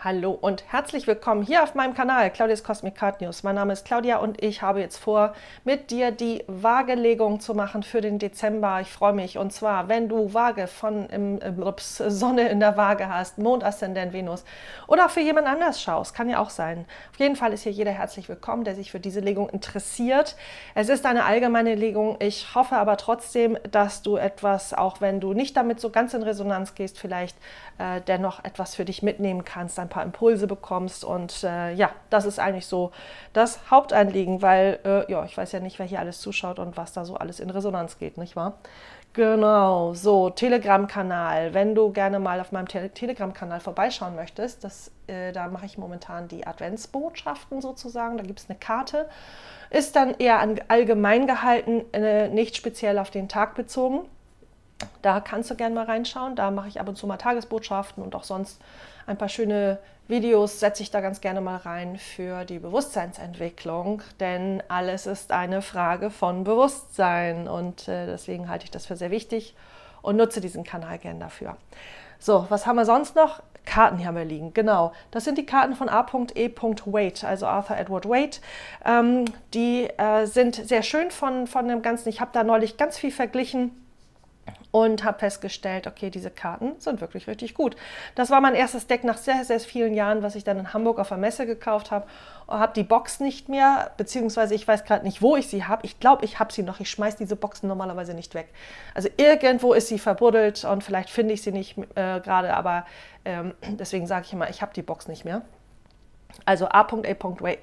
Hallo und herzlich willkommen hier auf meinem Kanal Claudias Cosmic Card News. Mein Name ist Claudia und ich habe jetzt vor, mit dir die Waagelegung zu machen für den Dezember. Ich freue mich, und zwar, wenn du Waage Sonne in der Waage hast, Mond, Aszendent, Venus oder auch für jemand anders schaust, kann ja auch sein. Auf jeden Fall ist hier jeder herzlich willkommen, der sich für diese Legung interessiert. Es ist eine allgemeine Legung. Ich hoffe aber trotzdem, dass du etwas, auch wenn du nicht damit so ganz in Resonanz gehst, vielleicht dennoch etwas für dich mitnehmen kannst, ein paar Impulse bekommst und ja, das ist eigentlich so das Hauptanliegen, weil ja, ich weiß ja nicht, wer hier alles zuschaut und was da so alles in Resonanz geht, nicht wahr? Genau, so, Telegram-Kanal. Wenn du gerne mal auf meinem Telegram-Kanal vorbeischauen möchtest, da mache ich momentan die Adventsbotschaften sozusagen, da gibt es eine Karte, ist dann eher allgemein gehalten, nicht speziell auf den Tag bezogen. Da kannst du gerne mal reinschauen. Da mache ich ab und zu mal Tagesbotschaften und auch sonst ein paar schöne Videos setze ich da ganz gerne mal rein für die Bewusstseinsentwicklung, denn alles ist eine Frage von Bewusstsein und deswegen halte ich das für sehr wichtig und nutze diesen Kanal gern dafür. So, was haben wir sonst noch? Karten hier haben wir liegen, genau. Das sind die Karten von A.E. Waite, also Arthur Edward Waite. Die sind sehr schön von dem Ganzen. Ich habe da neulich ganz viel verglichen und habe festgestellt, okay, diese Karten sind wirklich richtig gut. Das war mein erstes Deck nach sehr, sehr vielen Jahren, was ich dann in Hamburg auf der Messe gekauft habe. Habe die Box nicht mehr, beziehungsweise ich weiß gerade nicht, wo ich sie habe. Ich glaube, ich habe sie noch. Ich schmeiße diese Boxen normalerweise nicht weg. Also irgendwo ist sie verbuddelt und vielleicht finde ich sie nicht gerade, aber deswegen sage ich immer, ich habe die Box nicht mehr. Also A.E.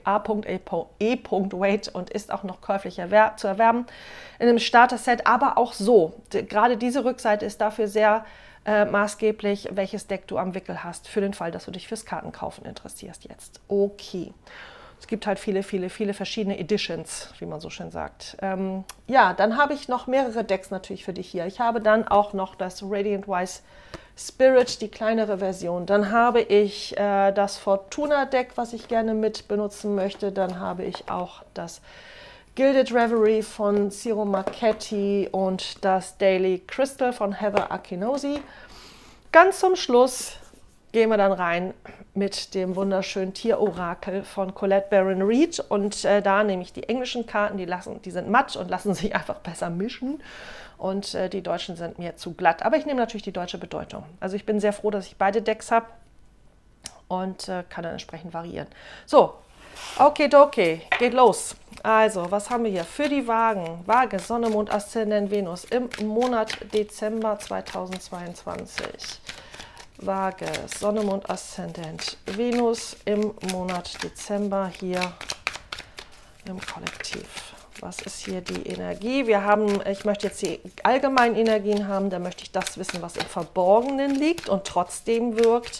Waite und ist auch noch käuflich zu erwerben in einem Starter-Set, aber auch so. Gerade diese Rückseite ist dafür sehr maßgeblich, welches Deck du am Wickel hast, für den Fall, dass du dich fürs Kartenkaufen interessierst jetzt. Okay. Es gibt halt viele verschiedene Editions, wie man so schön sagt. Ja, dann habe ich noch mehrere Decks natürlich für dich hier. Ich habe dann auch noch das Radiant Wise Spirit, die kleinere Version. Dann habe ich das Fortuna Deck, was ich gerne mit benutzen möchte. Dann habe ich auch das Gilded Reverie von Ciro Marchetti und das Daily Crystal von Heather Akinosi. Ganz zum Schluss gehen wir dann rein mit dem wunderschönen Tierorakel von Colette Baron Reid. Und da nehme ich die englischen Karten, die sind matt und lassen sich einfach besser mischen. Und die deutschen sind mir zu glatt. Aber ich nehme natürlich die deutsche Bedeutung. Also ich bin sehr froh, dass ich beide Decks habe und kann dann entsprechend variieren. So, okay, geht los. Also, was haben wir hier? Für die Waagen. Waage, Sonne, Mond, Aszendent, Venus im Monat Dezember 2022. Waage, Sonne, Mond, Aszendent, Venus im Monat Dezember hier im Kollektiv. Was ist hier die Energie? Ich möchte jetzt die allgemeinen Energien haben, da möchte ich das wissen, was im Verborgenen liegt und trotzdem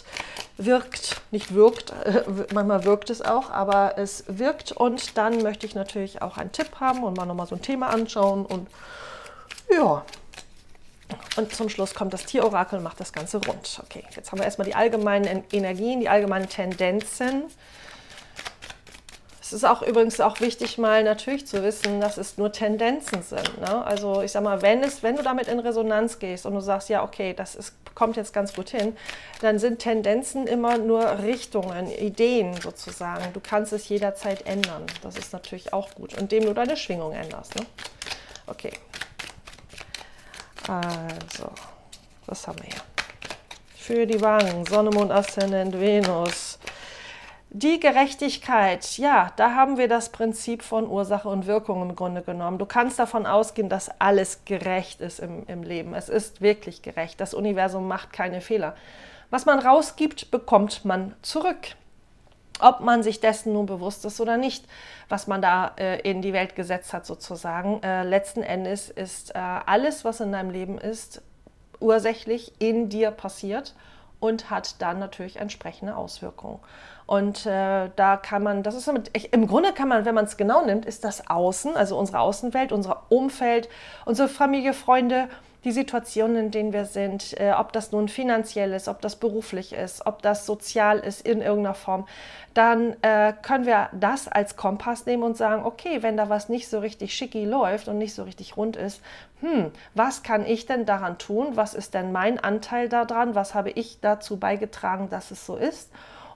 manchmal wirkt es auch, aber es wirkt, und dann möchte ich natürlich auch einen Tipp haben und mal nochmal so ein Thema anschauen und ja. Und zum Schluss kommt das Tierorakel und macht das Ganze rund. Okay, jetzt haben wir erstmal die allgemeinen Energien, die allgemeinen Tendenzen. Es ist auch übrigens auch wichtig, mal natürlich zu wissen, dass es nur Tendenzen sind. Ne? Also ich sag mal, wenn du damit in Resonanz gehst und du sagst, ja, okay, kommt jetzt ganz gut hin, dann sind Tendenzen immer nur Richtungen, Ideen sozusagen. Du kannst es jederzeit ändern. Das ist natürlich auch gut, indem du deine Schwingung änderst. Ne? Okay. Also, was haben wir hier? Für die Waagen, Sonne, Mond, Aszendent, Venus. Die Gerechtigkeit, ja, da haben wir das Prinzip von Ursache und Wirkung im Grunde genommen. Du kannst davon ausgehen, dass alles gerecht ist im Leben. Es ist wirklich gerecht. Das Universum macht keine Fehler. Was man rausgibt, bekommt man zurück. Ob man sich dessen nun bewusst ist oder nicht, was man da in die Welt gesetzt hat sozusagen. Letzten Endes ist alles, was in deinem Leben ist, ursächlich in dir passiert und hat dann natürlich entsprechende Auswirkungen. Und da kann man, im Grunde kann man, wenn man es genau nimmt, ist das Außen, also unsere Außenwelt, unser Umfeld, unsere Familie, Freunde, die Situationen, in denen wir sind, ob das nun finanziell ist, ob das beruflich ist, ob das sozial ist in irgendeiner Form, dann können wir das als Kompass nehmen und sagen, okay, wenn da was nicht so richtig schicki läuft und nicht so richtig rund ist, was kann ich denn daran tun? Was ist denn mein Anteil daran? Was habe ich dazu beigetragen, dass es so ist?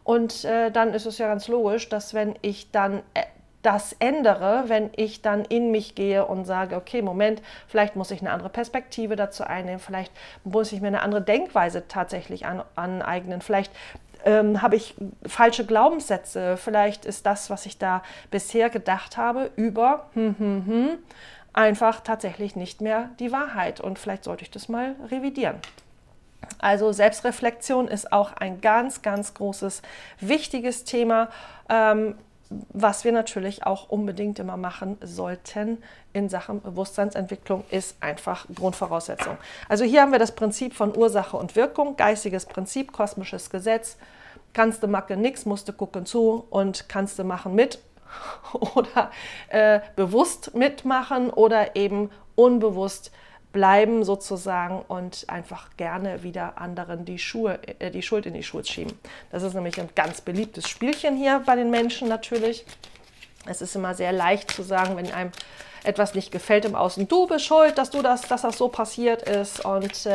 Und dann ist es ja ganz logisch, dass wenn ich dann das ändere, wenn ich dann in mich gehe und sage, okay, Moment, vielleicht muss ich eine andere Perspektive dazu einnehmen, vielleicht muss ich mir eine andere Denkweise tatsächlich aneignen, vielleicht habe ich falsche Glaubenssätze, vielleicht ist das, was ich da bisher gedacht habe, über einfach tatsächlich nicht mehr die Wahrheit und vielleicht sollte ich das mal revidieren. Also Selbstreflexion ist auch ein ganz, ganz großes, wichtiges Thema, was wir natürlich auch unbedingt immer machen sollten in Sachen Bewusstseinsentwicklung, ist einfach Grundvoraussetzung. Also hier haben wir das Prinzip von Ursache und Wirkung, geistiges Prinzip, kosmisches Gesetz. Kannst du machen nix, musst du gucken zu und kannst du machen mit oder bewusst mitmachen oder eben unbewusst bleiben sozusagen und einfach gerne wieder anderen die Schuld in die Schuhe schieben. Das ist nämlich ein ganz beliebtes Spielchen hier bei den Menschen natürlich. Es ist immer sehr leicht zu sagen, wenn einem etwas nicht gefällt im Außen, du bist schuld, dass das so passiert ist. Und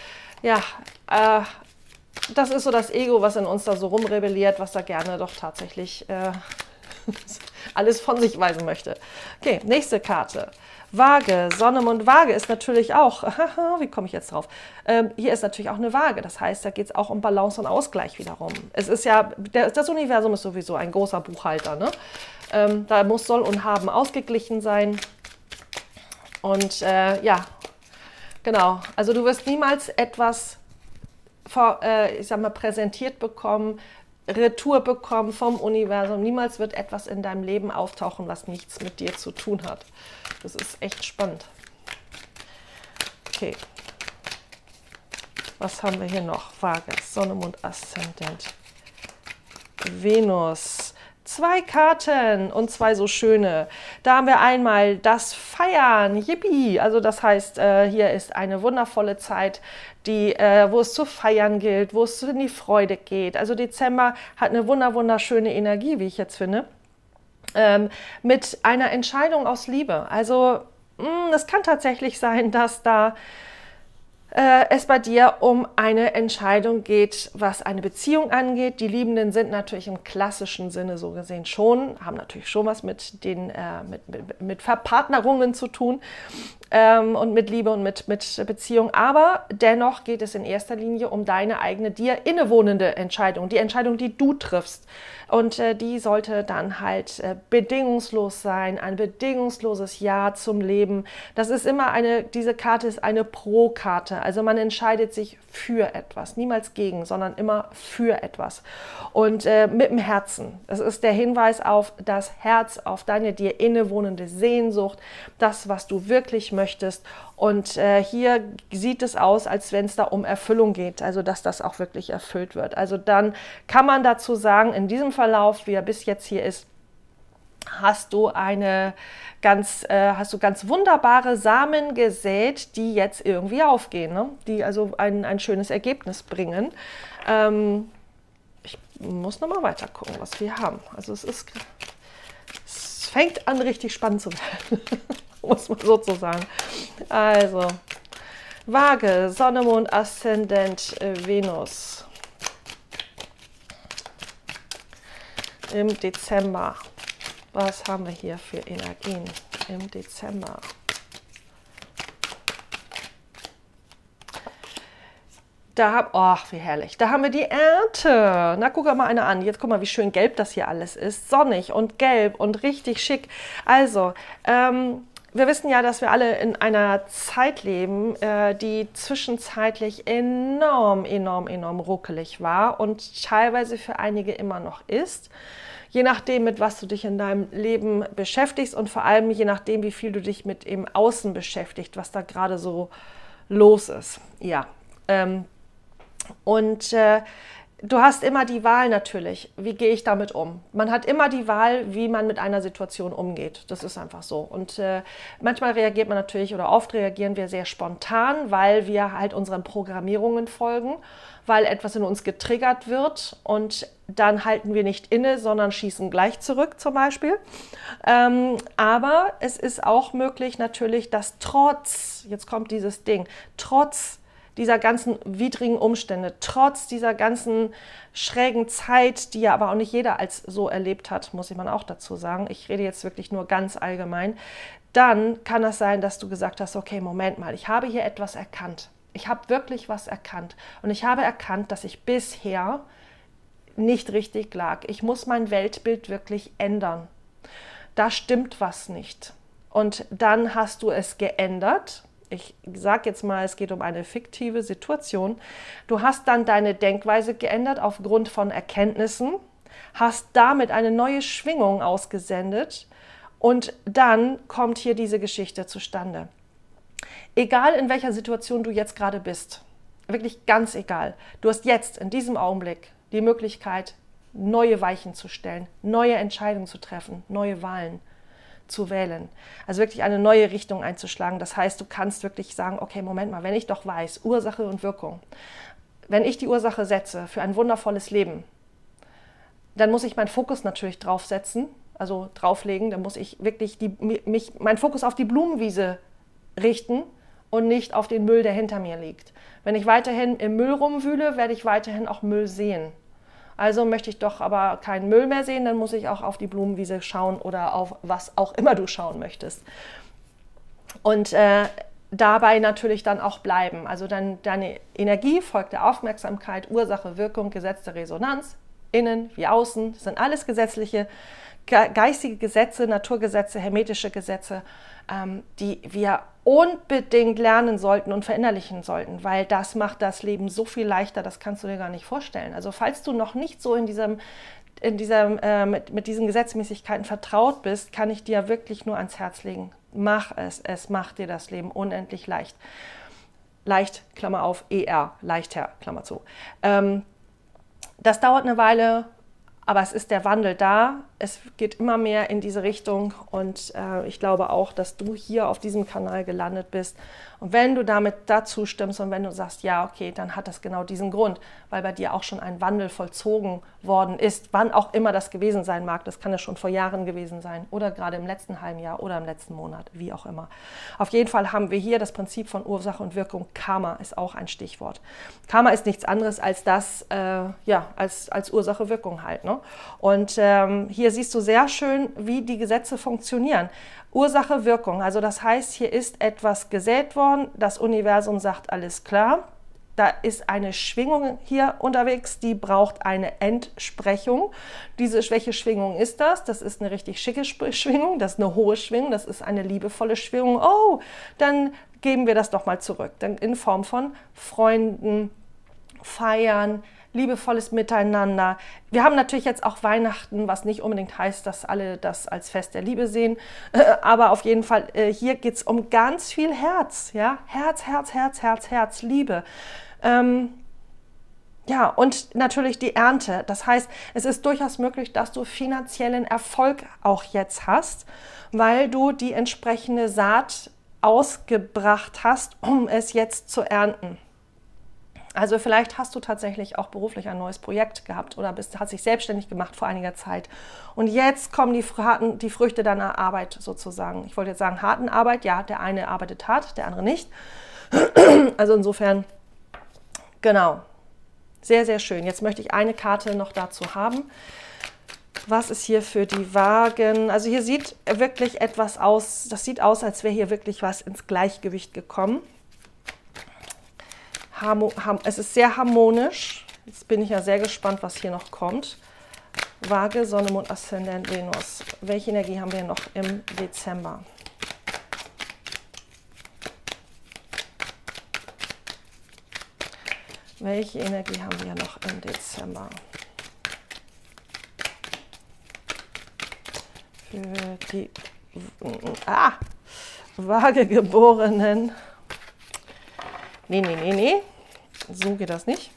das ist so das Ego, was in uns da so rumrebelliert, was da gerne doch tatsächlich alles von sich weisen möchte. Okay, nächste Karte. Waage, Sonne, Mond, Waage ist natürlich auch, wie komme ich jetzt drauf? Hier ist natürlich auch eine Waage, das heißt, da geht es auch um Balance und Ausgleich wiederum. Es ist ja, das Universum ist sowieso ein großer Buchhalter, ne? Da muss Soll und Haben ausgeglichen sein. Und ja, genau, also du wirst niemals etwas, ich sag mal, präsentiert bekommen, Retour bekommen vom Universum. Niemals wird etwas in deinem Leben auftauchen, was nichts mit dir zu tun hat. Das ist echt spannend. Okay. Was haben wir hier noch? Waage, Sonne, Mond, Aszendent, Venus. 2 Karten und 2 so schöne. Da haben wir einmal das Feiern, Yippie. Also das heißt, hier ist eine wundervolle Zeit, wo es zu feiern gilt, wo es in die Freude geht. Also Dezember hat eine wunderschöne Energie, wie ich jetzt finde, mit einer Entscheidung aus Liebe. Also es kann tatsächlich sein, dass da es bei dir um eine Entscheidung geht, was eine Beziehung angeht. Die Liebenden sind natürlich im klassischen Sinne so gesehen schon, haben natürlich schon was mit mit Verpartnerungen zu tun und mit Liebe und mit Beziehung. Aber dennoch geht es in erster Linie um deine eigene, dir innewohnende Entscheidung, die Entscheidung, die du triffst. Und die sollte dann halt bedingungslos sein, ein bedingungsloses Ja zum Leben. Das ist immer diese Karte ist eine Pro-Karte. Also man entscheidet sich für etwas, niemals gegen, sondern immer für etwas. Und mit dem Herzen. Das ist der Hinweis auf das Herz, auf deine dir innewohnende Sehnsucht, das, was du wirklich möchtest. Und hier sieht es aus, als wenn es da um Erfüllung geht, also dass das auch wirklich erfüllt wird. Also dann kann man dazu sagen, in diesem Verlauf, wie er bis jetzt hier ist, hast du ganz wunderbare Samen gesät, die jetzt irgendwie aufgehen, ne? Die also ein schönes Ergebnis bringen. Ich muss nochmal weiter gucken, was wir haben. Also es fängt an, richtig spannend zu werden, muss man sozusagen. Also, Waage, Sonne, Mond, Aszendent, Venus. Im Dezember. Was haben wir hier für Energien im Dezember? Wie herrlich. Da haben wir die Ernte. Na, guck mal eine an. Jetzt guck mal, wie schön gelb das hier alles ist. Sonnig und gelb und richtig schick. Also, wir wissen ja, dass wir alle in einer Zeit leben, die zwischenzeitlich enorm ruckelig war und teilweise für einige immer noch ist. Je nachdem, mit was du dich in deinem Leben beschäftigst und vor allem je nachdem, wie viel du dich mit im Außen beschäftigst, was da gerade so los ist. Ja, du hast immer die Wahl natürlich, wie gehe ich damit um? Man hat immer die Wahl, wie man mit einer Situation umgeht. Das ist einfach so. Und manchmal reagiert man natürlich oder oft reagieren wir sehr spontan, weil wir halt unseren Programmierungen folgen, weil etwas in uns getriggert wird und dann halten wir nicht inne, sondern schießen gleich zurück zum Beispiel. Aber es ist auch möglich natürlich, dass trotz, jetzt kommt dieses Ding, trotz dieser ganzen widrigen Umstände, trotz dieser ganzen schrägen Zeit, die ja aber auch nicht jeder als so erlebt hat, muss man auch dazu sagen. Ich rede jetzt wirklich nur ganz allgemein. Dann kann es sein, dass du gesagt hast, okay, Moment mal, ich habe hier etwas erkannt. Ich habe wirklich was erkannt. Und ich habe erkannt, dass ich bisher nicht richtig lag. Ich muss mein Weltbild wirklich ändern. Da stimmt was nicht. Und dann hast du es geändert. Ich sage jetzt mal, es geht um eine fiktive Situation. Du hast dann deine Denkweise geändert aufgrund von Erkenntnissen, hast damit eine neue Schwingung ausgesendet und dann kommt hier diese Geschichte zustande. Egal in welcher Situation du jetzt gerade bist, wirklich ganz egal, du hast jetzt in diesem Augenblick die Möglichkeit, neue Weichen zu stellen, neue Entscheidungen zu treffen, neue Wahlen zu wählen. Also wirklich eine neue Richtung einzuschlagen. Das heißt, du kannst wirklich sagen, okay, Moment mal, wenn ich doch weiß, Ursache und Wirkung, wenn ich die Ursache setze für ein wundervolles Leben, dann muss ich meinen Fokus natürlich draufsetzen, also drauflegen, dann muss ich wirklich meinen Fokus auf die Blumenwiese richten und nicht auf den Müll, der hinter mir liegt. Wenn ich weiterhin im Müll rumwühle, werde ich weiterhin auch Müll sehen. Also möchte ich doch aber keinen Müll mehr sehen, dann muss ich auch auf die Blumenwiese schauen oder auf was auch immer du schauen möchtest. Und dabei natürlich dann auch bleiben. Also dann deine Energie folgt der Aufmerksamkeit, Ursache, Wirkung, Gesetz der Resonanz, innen wie außen. Das sind alles gesetzliche, geistige Gesetze, Naturgesetze, hermetische Gesetze, die wir unbedingt lernen sollten und verinnerlichen sollten, weil das macht das Leben so viel leichter, das kannst du dir gar nicht vorstellen. Also falls du noch nicht so mit diesen Gesetzmäßigkeiten vertraut bist, kann ich dir wirklich nur ans Herz legen. Mach es, es macht dir das Leben unendlich leicht. Leicht, Klammer auf, ER, leichter, Klammer zu. Das dauert eine Weile, aber es ist der Wandel da. Es geht immer mehr in diese Richtung und ich glaube auch, dass du hier auf diesem Kanal gelandet bist. Und wenn du damit dazu stimmst und wenn du sagst, ja, okay, dann hat das genau diesen Grund, weil bei dir auch schon ein Wandel vollzogen worden ist, wann auch immer das gewesen sein mag. Das kann ja schon vor Jahren gewesen sein oder gerade im letzten halben Jahr oder im letzten Monat, wie auch immer. Auf jeden Fall haben wir hier das Prinzip von Ursache und Wirkung. Karma ist auch ein Stichwort. Karma ist nichts anderes als das, als Ursache-Wirkung halt. Ne? Und hier siehst du sehr schön, wie die Gesetze funktionieren. Ursache, Wirkung. Also das heißt, hier ist etwas gesät worden, das Universum sagt, alles klar. Da ist eine Schwingung hier unterwegs, die braucht eine Entsprechung. Welche Schwingung ist das? Das ist eine richtig schicke Schwingung, das ist eine hohe Schwingung, das ist eine liebevolle Schwingung. Oh, dann geben wir das doch mal zurück. Dann in Form von Freunden, Feiern, liebevolles Miteinander. Wir haben natürlich jetzt auch Weihnachten, was nicht unbedingt heißt, dass alle das als Fest der Liebe sehen. Aber auf jeden Fall, hier geht es um ganz viel Herz. Ja? Herz, Herz, Herz, Herz, Herz, Liebe. Ja, und natürlich die Ernte. Das heißt, es ist durchaus möglich, dass du finanziellen Erfolg auch jetzt hast, weil du die entsprechende Saat ausgebracht hast, um es jetzt zu ernten. Also vielleicht hast du tatsächlich auch beruflich ein neues Projekt gehabt oder hast dich selbstständig gemacht vor einiger Zeit. Und jetzt kommen die Früchte deiner Arbeit sozusagen. Ich wollte jetzt sagen, harten Arbeit. Ja, der eine arbeitet hart, der andere nicht. Also insofern, genau. Sehr, sehr schön. Jetzt möchte ich eine Karte noch dazu haben. Was ist hier für die Wagen? Also hier sieht wirklich etwas aus. Das sieht aus, als wäre hier wirklich was ins Gleichgewicht gekommen. Es ist sehr harmonisch. Jetzt bin ich ja sehr gespannt, was hier noch kommt. Waage, Sonne, Mond, Aszendent, Venus. Welche Energie haben wir noch im Dezember? Welche Energie haben wir noch im Dezember? Für die Waagegeborenen. Nee. So geht das nicht.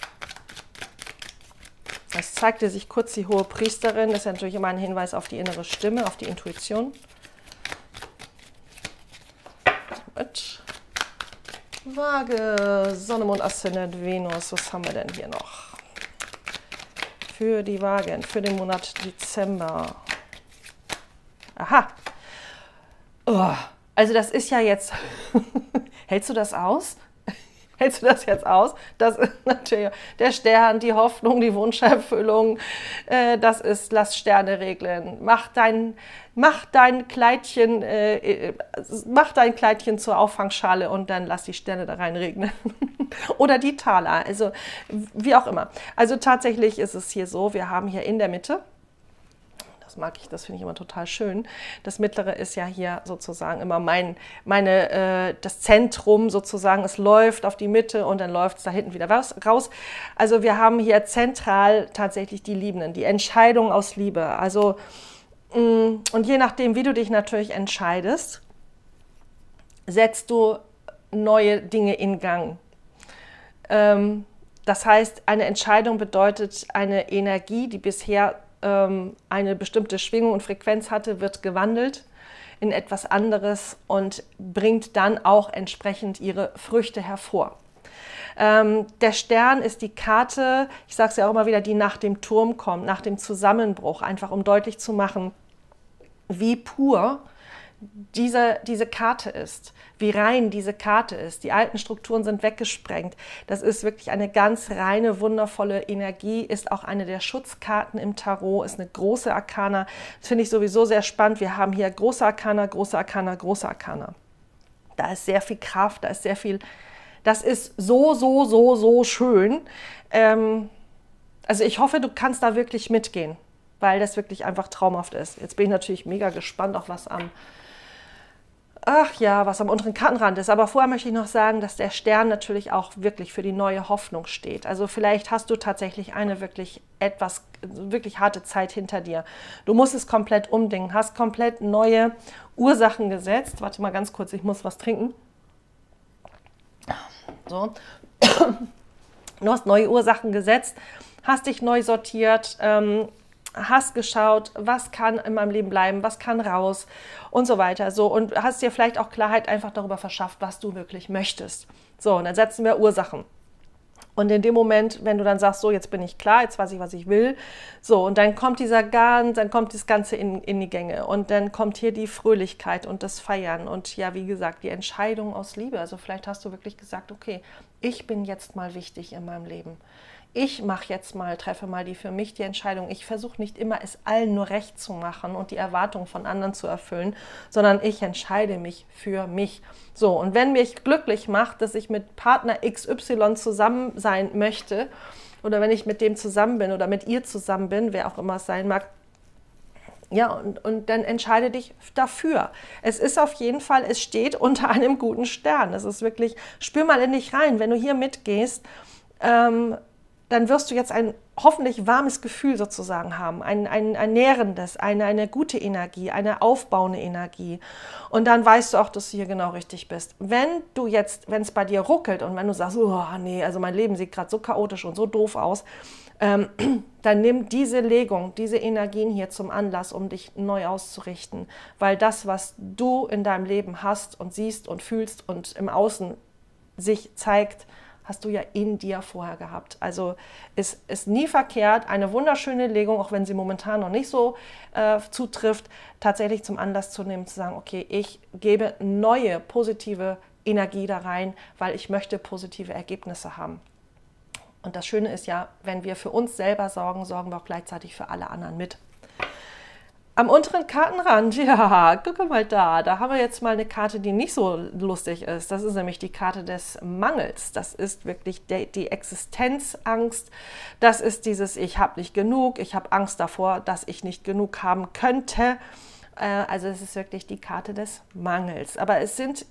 Es zeigte sich kurz die hohe Priesterin. Das ist natürlich immer ein Hinweis auf die innere Stimme, auf die Intuition. Mit Waage, Sonne, Mond, Aszendent, Venus. Was haben wir denn hier noch? Für die Waagen, für den Monat Dezember. Aha. Oh, also das ist ja jetzt... Hältst du das aus? Hältst du das jetzt aus? Das ist natürlich der Stern, die Hoffnung, die Wunscherfüllung. Das ist, lass Sterne regeln. Mach dein Kleidchen zur Auffangschale und dann lass die Sterne da rein regnen. Oder die Taler, also wie auch immer. Also tatsächlich ist es hier so, wir haben hier in der Mitte, das mag ich, das finde ich immer total schön. Das Mittlere ist ja hier sozusagen immer das Zentrum sozusagen. Es läuft auf die Mitte und dann läuft es da hinten wieder raus. Also wir haben hier zentral tatsächlich die Liebenden, die Entscheidung aus Liebe. Also, und je nachdem, wie du dich natürlich entscheidest, setzt du neue Dinge in Gang. Das heißt, eine Entscheidung bedeutet eine Energie, die bisher eine bestimmte Schwingung und Frequenz hatte, wird gewandelt in etwas anderes und bringt dann auch entsprechend ihre Früchte hervor. Der Stern ist die Karte, ich sage es ja auch immer wieder, die nach dem Turm kommt, nach dem Zusammenbruch, einfach um deutlich zu machen, wie pur diese Karte ist, wie rein diese Karte ist. Die alten Strukturen sind weggesprengt. Das ist wirklich eine ganz reine, wundervolle Energie, ist auch eine der Schutzkarten im Tarot, ist eine große Arkana. Das finde ich sowieso sehr spannend. Wir haben hier große Arkana, große Arkana, große Arkana. Da ist sehr viel Kraft, da ist sehr viel, das ist so schön. Also ich hoffe, du kannst da wirklich mitgehen, weil das wirklich einfach traumhaft ist. Jetzt bin ich natürlich mega gespannt, auch was am unteren Kartenrand ist. Aber vorher möchte ich noch sagen, dass der Stern natürlich auch wirklich für die neue Hoffnung steht. Also vielleicht hast du tatsächlich eine wirklich harte Zeit hinter dir. Du musst es komplett umdenken, hast komplett neue Ursachen gesetzt. Warte mal ganz kurz, ich muss was trinken. So. Du hast neue Ursachen gesetzt, hast dich neu sortiert, hast geschaut, was kann in meinem Leben bleiben, was kann raus und so weiter. So, und hast dir vielleicht auch Klarheit einfach darüber verschafft, was du wirklich möchtest. So, und dann setzen wir Ursachen. Und in dem Moment, wenn du dann sagst, so, jetzt bin ich klar, jetzt weiß ich, was ich will, so, und dann kommt dann kommt das Ganze in die Gänge und dann kommt hier die Fröhlichkeit und das Feiern und ja, wie gesagt, die Entscheidung aus Liebe. Also vielleicht hast du wirklich gesagt, okay, ich bin jetzt mal wichtig in meinem Leben. Ich treffe mal für mich die Entscheidung. Ich versuche nicht immer, es allen nur recht zu machen und die Erwartungen von anderen zu erfüllen, sondern ich entscheide mich für mich. So, und wenn mich glücklich macht, dass ich mit Partner XY zusammen sein möchte oder wenn ich mit dem zusammen bin oder mit ihr zusammen bin, wer auch immer es sein mag, ja, und dann entscheide dich dafür. Es ist auf jeden Fall, es steht unter einem guten Stern. Es ist wirklich, spür mal in dich rein, wenn du hier mitgehst, dann wirst du jetzt ein hoffentlich warmes Gefühl sozusagen haben, ein nährendes, eine gute Energie, eine aufbauende Energie. Und dann weißt du auch, dass du hier genau richtig bist. Wenn es bei dir ruckelt und wenn du sagst, oh nee, also mein Leben sieht gerade so chaotisch und so doof aus, dann nimm diese Legung, diese Energien hier zum Anlass, um dich neu auszurichten. Weil das, was du in deinem Leben hast und siehst und fühlst und im Außen sich zeigt, hast du ja in dir vorher gehabt. Also es ist nie verkehrt, eine wunderschöne Legung, auch wenn sie momentan noch nicht so zutrifft, tatsächlich zum Anlass zu nehmen, zu sagen, okay, ich gebe neue positive Energie da rein, weil ich möchte positive Ergebnisse haben. Und das Schöne ist ja, wenn wir für uns selber sorgen, sorgen wir auch gleichzeitig für alle anderen mit. Am unteren Kartenrand, ja, guck mal da haben wir jetzt mal eine Karte, die nicht so lustig ist. Das ist nämlich die Karte des Mangels. Das ist wirklich die Existenzangst. Das ist dieses, ich habe nicht genug, ich habe Angst davor, dass ich nicht genug haben könnte. Also es ist wirklich die Karte des Mangels. Aber es ist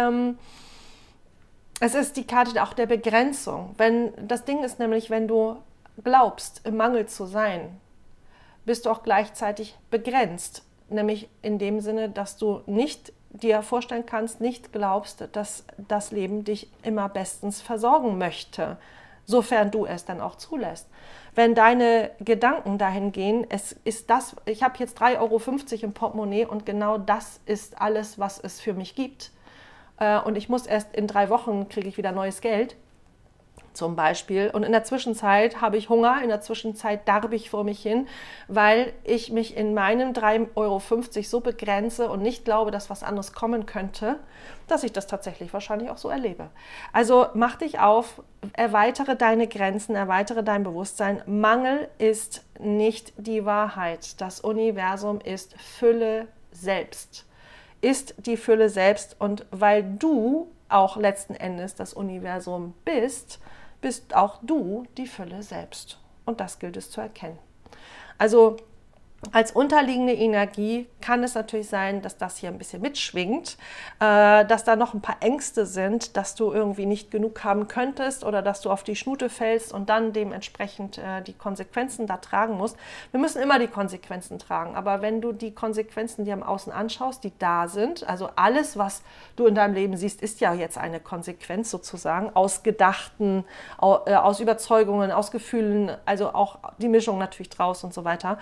die Karte auch der Begrenzung. Das Ding ist nämlich, wenn du glaubst, im Mangel zu sein, bist du auch gleichzeitig begrenzt. Nämlich in dem Sinne, dass du nicht dir vorstellen kannst, nicht glaubst, dass das Leben dich immer bestens versorgen möchte, sofern du es dann auch zulässt. Wenn deine Gedanken dahin gehen, ich habe jetzt 3,50 € im Portemonnaie und genau das ist alles, was es für mich gibt. Und ich muss erst in 3 Wochen kriege ich wieder neues Geld. zum Beispiel. Und in der Zwischenzeit habe ich Hunger, in der Zwischenzeit darbe ich vor mich hin, weil ich mich in meinem 3,50 € so begrenze und nicht glaube, dass was anderes kommen könnte, dass ich das tatsächlich wahrscheinlich auch so erlebe. Also mach dich auf, erweitere deine Grenzen, erweitere dein Bewusstsein. Mangel ist nicht die Wahrheit. Das Universum ist Fülle selbst. Ist die Fülle selbst, und weil du auch letzten Endes das Universum bist, bist auch du die Fülle selbst. Und das gilt es zu erkennen. Also als unterliegende Energie kann es natürlich sein, dass das hier ein bisschen mitschwingt, dass da noch ein paar Ängste sind, dass du irgendwie nicht genug haben könntest oder dass du auf die Schnute fällst und dann dementsprechend die Konsequenzen da tragen musst. Wir müssen immer die Konsequenzen tragen, aber wenn du die Konsequenzen dir im Außen anschaust, die da sind, also alles, was du in deinem Leben siehst, ist ja jetzt eine Konsequenz sozusagen aus Gedachten, aus Überzeugungen, aus Gefühlen, also auch die Mischung natürlich draus und so weiter.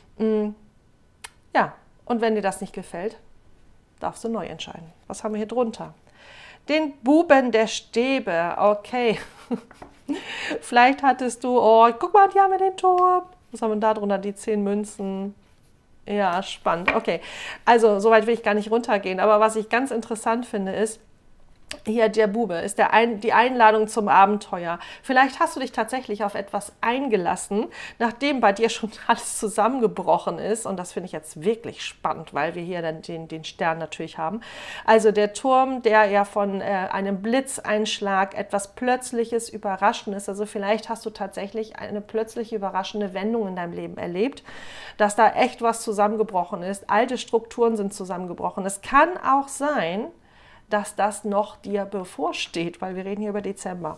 Ja, und wenn dir das nicht gefällt, darfst du neu entscheiden. Was haben wir hier drunter? Den Buben der Stäbe. Okay. Vielleicht hattest du, oh, guck mal, hier haben wir den Turm. Was haben wir da drunter? Die 10 Münzen. Ja, spannend. Okay, also soweit will ich gar nicht runtergehen. Aber was ich ganz interessant finde, ist, hier der Bube ist die Einladung zum Abenteuer. Vielleicht hast du dich tatsächlich auf etwas eingelassen, nachdem bei dir schon alles zusammengebrochen ist. Und das finde ich jetzt wirklich spannend, weil wir hier dann den Stern natürlich haben. Also der Turm, der ja von einem Blitzeinschlag, etwas Plötzliches, Überraschendes. Also vielleicht hast du tatsächlich eine plötzliche, überraschende Wendung in deinem Leben erlebt, dass da echt was zusammengebrochen ist. Alte Strukturen sind zusammengebrochen. Es kann auch sein, dass das noch dir bevorsteht, weil wir reden hier über Dezember.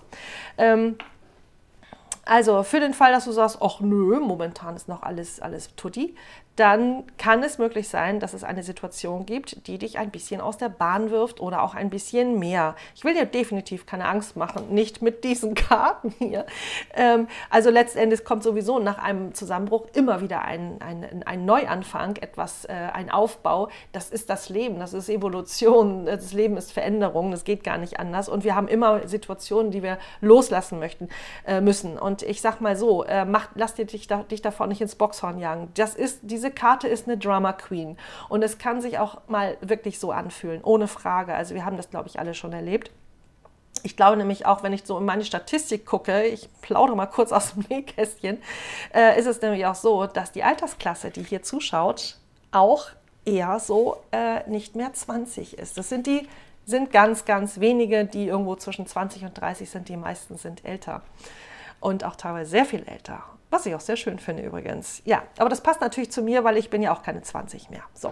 Also für den Fall, dass du sagst, ach nö, momentan ist noch alles tutti, dann kann es möglich sein, dass es eine Situation gibt, die dich ein bisschen aus der Bahn wirft oder auch ein bisschen mehr. Ich will dir definitiv keine Angst machen, nicht mit diesen Karten hier. Also letztendlich kommt sowieso nach einem Zusammenbruch immer wieder ein Neuanfang, ein Aufbau. Das ist das Leben, das ist Evolution, das Leben ist Veränderung, das geht gar nicht anders. Und wir haben immer Situationen, die wir loslassen müssen. Und ich sag mal so, lass dich davon nicht ins Boxhorn jagen. Diese Karte ist eine Drama Queen und es kann sich auch mal wirklich so anfühlen, ohne Frage. Also wir haben das, glaube ich, alle schon erlebt. Ich glaube nämlich auch, wenn ich so in meine Statistik gucke, ich plaudere mal kurz aus dem Nähkästchen, ist es nämlich auch so, dass die Altersklasse, die hier zuschaut, auch eher so nicht mehr 20 ist. Das sind ganz, ganz wenige, die irgendwo zwischen 20 und 30 sind. Die meisten sind älter und auch teilweise sehr viel älter. Was ich auch sehr schön finde übrigens. Ja, aber das passt natürlich zu mir, weil ich bin ja auch keine 20 mehr. So,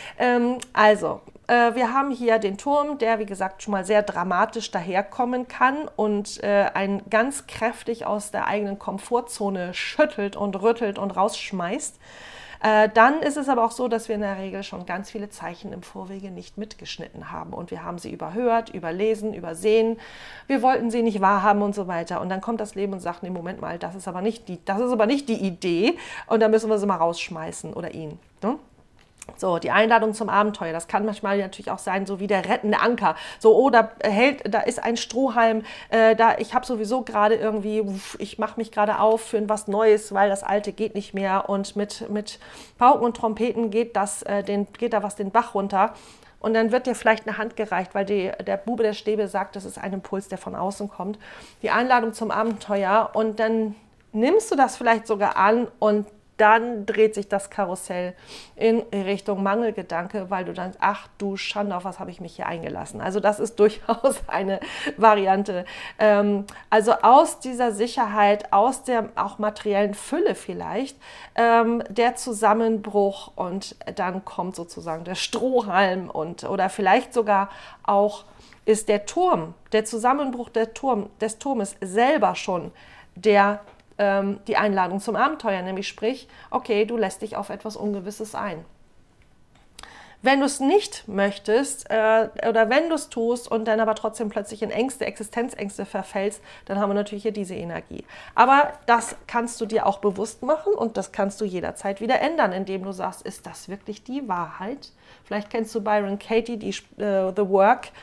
wir haben hier den Turm, der wie gesagt schon mal sehr dramatisch daherkommen kann und einen ganz kräftig aus der eigenen Komfortzone schüttelt und rüttelt und rausschmeißt. Dann ist es aber auch so, dass wir in der Regel schon ganz viele Zeichen im Vorwege nicht mitgeschnitten haben und wir haben sie überhört, überlesen, übersehen, wir wollten sie nicht wahrhaben und so weiter. Und dann kommt das Leben und sagt, nee, Moment mal, das ist aber nicht die Idee und dann müssen wir sie mal rausschmeißen oder ihn. Ne? So, die Einladung zum Abenteuer, das kann manchmal natürlich auch sein, so wie der rettende Anker. So, oh, da ist ein Strohhalm, ich habe sowieso gerade irgendwie, ich mache mich gerade auf für was Neues, weil das Alte geht nicht mehr. Und mit Pauken und Trompeten geht da was den Bach runter. Und dann wird dir vielleicht eine Hand gereicht, weil der Bube der Stäbe sagt, das ist ein Impuls, der von außen kommt. Die Einladung zum Abenteuer und dann nimmst du das vielleicht sogar an und dann dreht sich das Karussell in Richtung Mangelgedanke, weil du dann, ach du Schande, auf was habe ich mich hier eingelassen? Also das ist durchaus eine Variante. Also aus dieser Sicherheit, aus der auch materiellen Fülle vielleicht, der Zusammenbruch und dann kommt sozusagen der Strohhalm oder vielleicht sogar auch ist der Zusammenbruch des Turmes selber schon die Einladung zum Abenteuer, nämlich sprich, okay, du lässt dich auf etwas Ungewisses ein. Wenn du es nicht möchtest oder wenn du es tust und dann aber trotzdem plötzlich in Existenzängste verfällst, dann haben wir natürlich hier diese Energie. Aber das kannst du dir auch bewusst machen und das kannst du jederzeit wieder ändern, indem du sagst, ist das wirklich die Wahrheit? Vielleicht kennst du Byron Katie, The Work.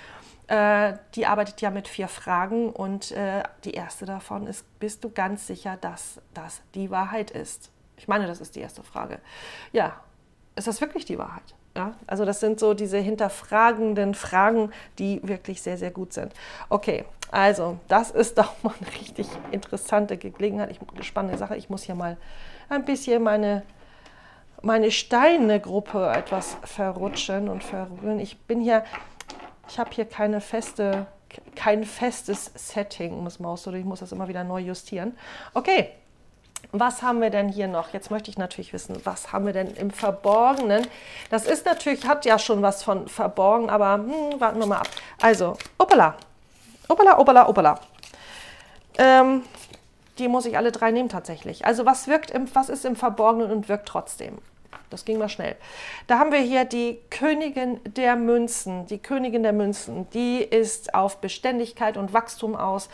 Die arbeitet ja mit 4 Fragen und die erste davon ist, bist du ganz sicher, dass das die Wahrheit ist? Ich meine, das ist die erste Frage. Ja, ist das wirklich die Wahrheit? Ja, also das sind so diese hinterfragenden Fragen, die wirklich sehr, sehr gut sind. Okay, also das ist doch mal eine richtig interessante Gelegenheit, spannende Sache. Ich muss hier mal ein bisschen meine Steine-Gruppe etwas verrutschen und verrühren. Ich habe hier kein festes Setting, um es mal auszudrücken. Ich muss das immer wieder neu justieren. Okay. Was haben wir denn hier noch? Jetzt möchte ich natürlich wissen, was haben wir denn im Verborgenen? Das ist natürlich, hat ja schon was von verborgen, aber warten wir mal ab. Also, hoppala, hoppala, hoppala, hoppala. Die muss ich alle 3 nehmen tatsächlich. Also was ist im Verborgenen und wirkt trotzdem? Das ging mal schnell. Da haben wir hier die Königin der Münzen. Die Königin der Münzen, die ist auf Beständigkeit und Wachstum aus.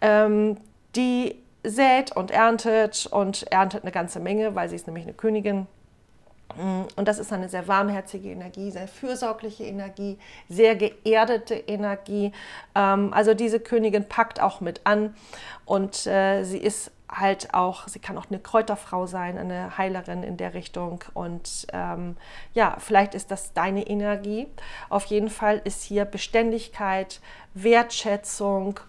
Die sät und erntet eine ganze Menge, weil sie ist nämlich eine Königin. Und das ist eine sehr warmherzige Energie, sehr fürsorgliche Energie, sehr geerdete Energie. Also diese Königin packt auch mit an und sie ist halt auch, sie kann auch eine Kräuterfrau sein, eine Heilerin in der Richtung und ja, vielleicht ist das deine Energie. Auf jeden Fall ist hier Beständigkeit, Wertschätzung,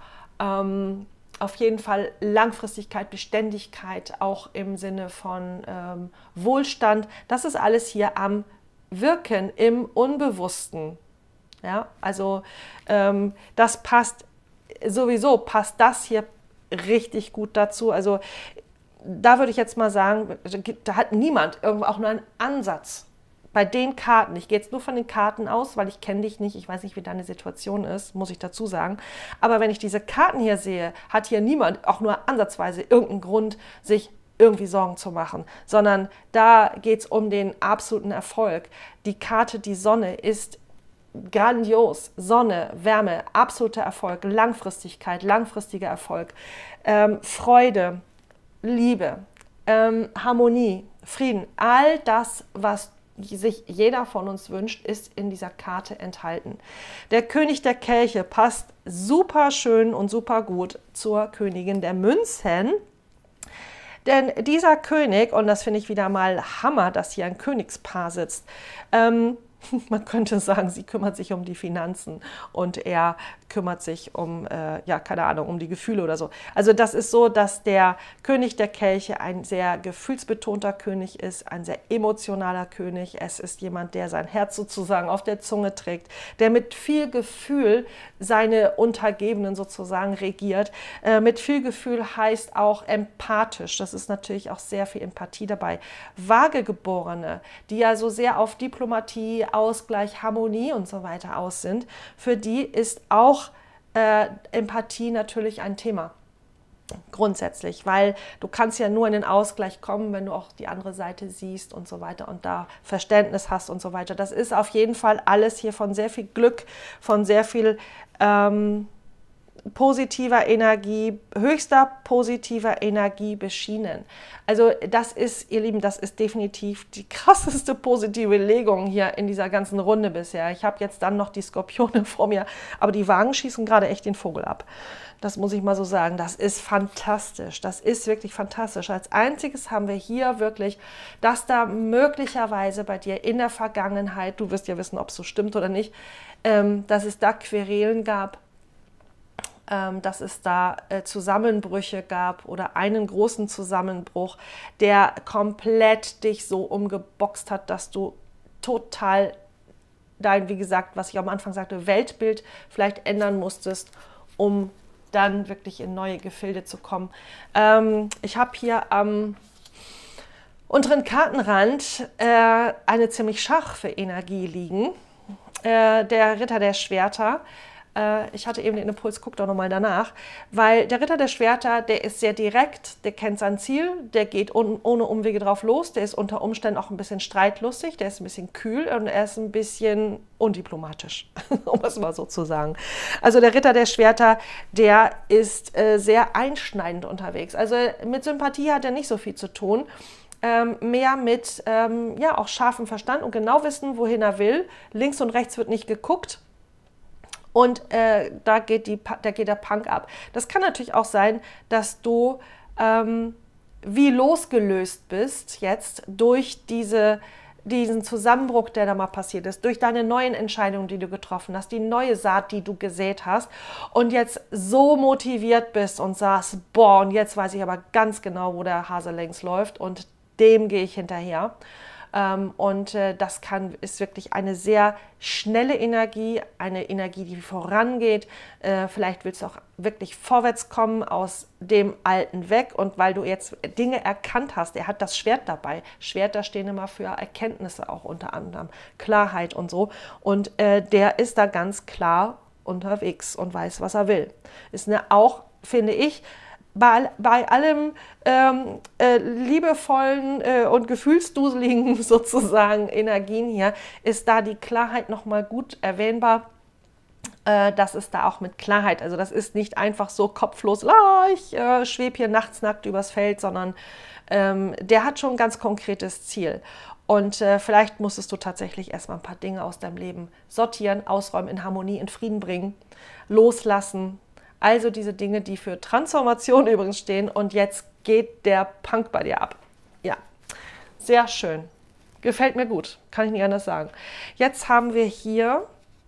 auf jeden Fall Langfristigkeit, Beständigkeit, auch im Sinne von Wohlstand. Das ist alles hier am Wirken im Unbewussten. Ja, also das passt das hier richtig gut dazu. Also da würde ich jetzt mal sagen, da hat niemand irgendwo auch nur einen Ansatz. Bei den Karten, ich gehe jetzt nur von den Karten aus, weil ich kenne dich nicht, ich weiß nicht, wie deine Situation ist, muss ich dazu sagen. Aber wenn ich diese Karten hier sehe, hat hier niemand auch nur ansatzweise irgendeinen Grund, sich irgendwie Sorgen zu machen, sondern da geht es um den absoluten Erfolg. Die Karte, die Sonne, ist grandios. Sonne, Wärme, absoluter Erfolg, Langfristigkeit, langfristiger Erfolg, Freude, Liebe, Harmonie, Frieden, all das, was sich jeder von uns wünscht, ist in dieser Karte enthalten. Der König der Kelche passt super schön und super gut zur Königin der Münzen. Denn dieser König, und das finde ich wieder mal Hammer, dass hier ein Königspaar sitzt, man könnte sagen, sie kümmert sich um die Finanzen und er kümmert sich um, ja, keine Ahnung, um die Gefühle oder so. Also das ist so, dass der König der Kelche ein sehr gefühlsbetonter König ist, ein sehr emotionaler König. Es ist jemand, der sein Herz sozusagen auf der Zunge trägt, der mit viel Gefühl seine Untergebenen sozusagen regiert. Mit viel Gefühl heißt auch empathisch. Das ist natürlich auch sehr viel Empathie dabei. Waagegeborene, die ja so sehr auf Diplomatie, Ausgleich, Harmonie und so weiter aus sind, für die ist auch Empathie natürlich ein Thema. Grundsätzlich, weil du kannst ja nur in den Ausgleich kommen, wenn du auch die andere Seite siehst und so weiter und da Verständnis hast und so weiter. Das ist auf jeden Fall alles hier von sehr viel Glück, von sehr viel positiver Energie, höchster positiver Energie beschienen. Also das ist, ihr Lieben, das ist definitiv die krasseste positive Legung hier in dieser ganzen Runde bisher. Ich habe jetzt dann noch die Skorpione vor mir, aber die Wagen schießen gerade echt den Vogel ab. Das muss ich mal so sagen. Das ist fantastisch. Das ist wirklich fantastisch. Als einziges haben wir hier wirklich, dass da möglicherweise bei dir in der Vergangenheit, du wirst ja wissen, ob es so stimmt oder nicht, dass es da Querelen gab, dass es da Zusammenbrüche gab oder einen großen Zusammenbruch, der komplett dich so umgeboxt hat, dass du total dein, wie gesagt, was ich am Anfang sagte, Weltbild vielleicht ändern musstest, um dann wirklich in neue Gefilde zu kommen. Ich habe hier am unteren Kartenrand eine ziemlich scharfe Energie liegen. Der Ritter der Schwerter. Ich hatte eben den Impuls, guck doch nochmal danach, weil der Ritter der Schwerter, der ist sehr direkt, der kennt sein Ziel, der geht ohne Umwege drauf los, der ist unter Umständen auch ein bisschen streitlustig, der ist ein bisschen kühl und er ist ein bisschen undiplomatisch, um es mal so zu sagen. Also der Ritter der Schwerter, der ist sehr einschneidend unterwegs. Also mit Sympathie hat er nicht so viel zu tun. Mehr mit ja, auch scharfem Verstand und genau wissen, wohin er will. Links und rechts wird nicht geguckt. Und da geht der Punk ab. Das kann natürlich auch sein, dass du wie losgelöst bist jetzt durch diesen Zusammenbruch, der da mal passiert ist, durch deine neuen Entscheidungen, die du getroffen hast, die neue Saat, die du gesät hast und jetzt so motiviert bist und sagst, boah, und jetzt weiß ich aber ganz genau, wo der Hase längs läuft und dem gehe ich hinterher. Das ist wirklich eine sehr schnelle Energie, eine Energie, die vorangeht. Vielleicht willst du auch wirklich vorwärts kommen aus dem Alten weg und weil du jetzt Dinge erkannt hast, er hat das Schwert dabei. Schwerter stehen immer für Erkenntnisse auch unter anderem, Klarheit und so. Und der ist da ganz klar unterwegs und weiß, was er will. Ist auch, finde ich, bei allem liebevollen und gefühlsduseligen sozusagen Energien hier, ist da die Klarheit nochmal gut erwähnbar. Das ist da auch mit Klarheit. Also das ist nicht einfach so kopflos, ich schwebe hier nachts nackt übers Feld, sondern der hat schon ein ganz konkretes Ziel. Und vielleicht musstest du tatsächlich erstmal ein paar Dinge aus deinem Leben sortieren, ausräumen, in Harmonie, in Frieden bringen, loslassen. Also diese Dinge, die für Transformation übrigens stehen. Und jetzt geht der Punk bei dir ab. Ja, sehr schön. Gefällt mir gut. Kann ich nicht anders sagen. Jetzt haben wir hier...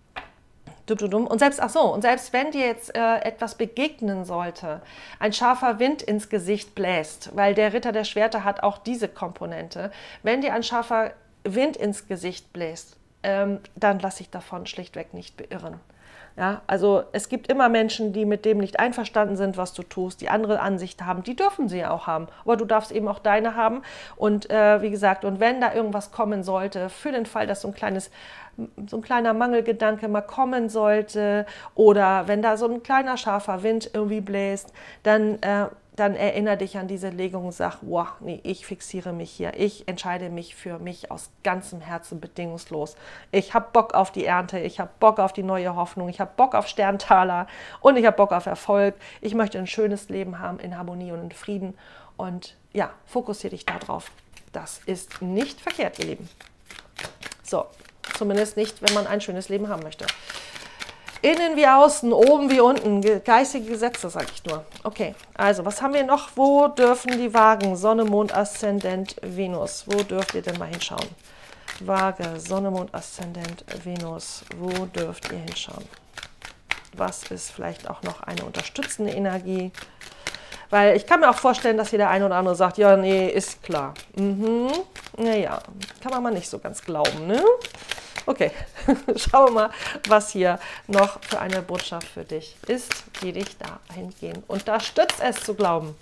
Und selbst wenn dir jetzt etwas begegnen sollte, ein scharfer Wind ins Gesicht bläst, weil der Ritter der Schwerter hat auch diese Komponente, wenn dir ein scharfer Wind ins Gesicht bläst, dann lass dich davon schlichtweg nicht beirren. Ja, also es gibt immer Menschen, die mit dem nicht einverstanden sind, was du tust, die andere Ansicht haben, die dürfen sie ja auch haben, aber du darfst eben auch deine haben und wie gesagt, und wenn da irgendwas kommen sollte, für den Fall, dass so ein kleiner Mangelgedanke mal kommen sollte oder wenn da so ein kleiner scharfer Wind irgendwie bläst, dann erinnere dich an diese Legung und sag, wow, nee, ich fixiere mich hier, ich entscheide mich für mich aus ganzem Herzen bedingungslos. Ich habe Bock auf die Ernte, ich habe Bock auf die neue Hoffnung, ich habe Bock auf Sterntaler und ich habe Bock auf Erfolg. Ich möchte ein schönes Leben haben in Harmonie und in Frieden und ja, fokussiere dich darauf. Das ist nicht verkehrt, ihr Lieben. So, zumindest nicht, wenn man ein schönes Leben haben möchte. Innen wie außen, oben wie unten, geistige Gesetze, sage ich nur. Okay, also was haben wir noch? Wo dürfen die Wagen? Sonne, Mond, Aszendent, Venus. Wo dürft ihr denn mal hinschauen? Waage, Sonne, Mond, Aszendent, Venus. Wo dürft ihr hinschauen? Was ist vielleicht auch noch eine unterstützende Energie? Weil ich kann mir auch vorstellen, dass hier der eine oder andere sagt, ja, nee, ist klar. Naja, kann man mal nicht so ganz glauben, ne? Okay, schauen wir mal, was hier noch für eine Botschaft für dich ist, die dich dahingehend unterstützt, es zu glauben.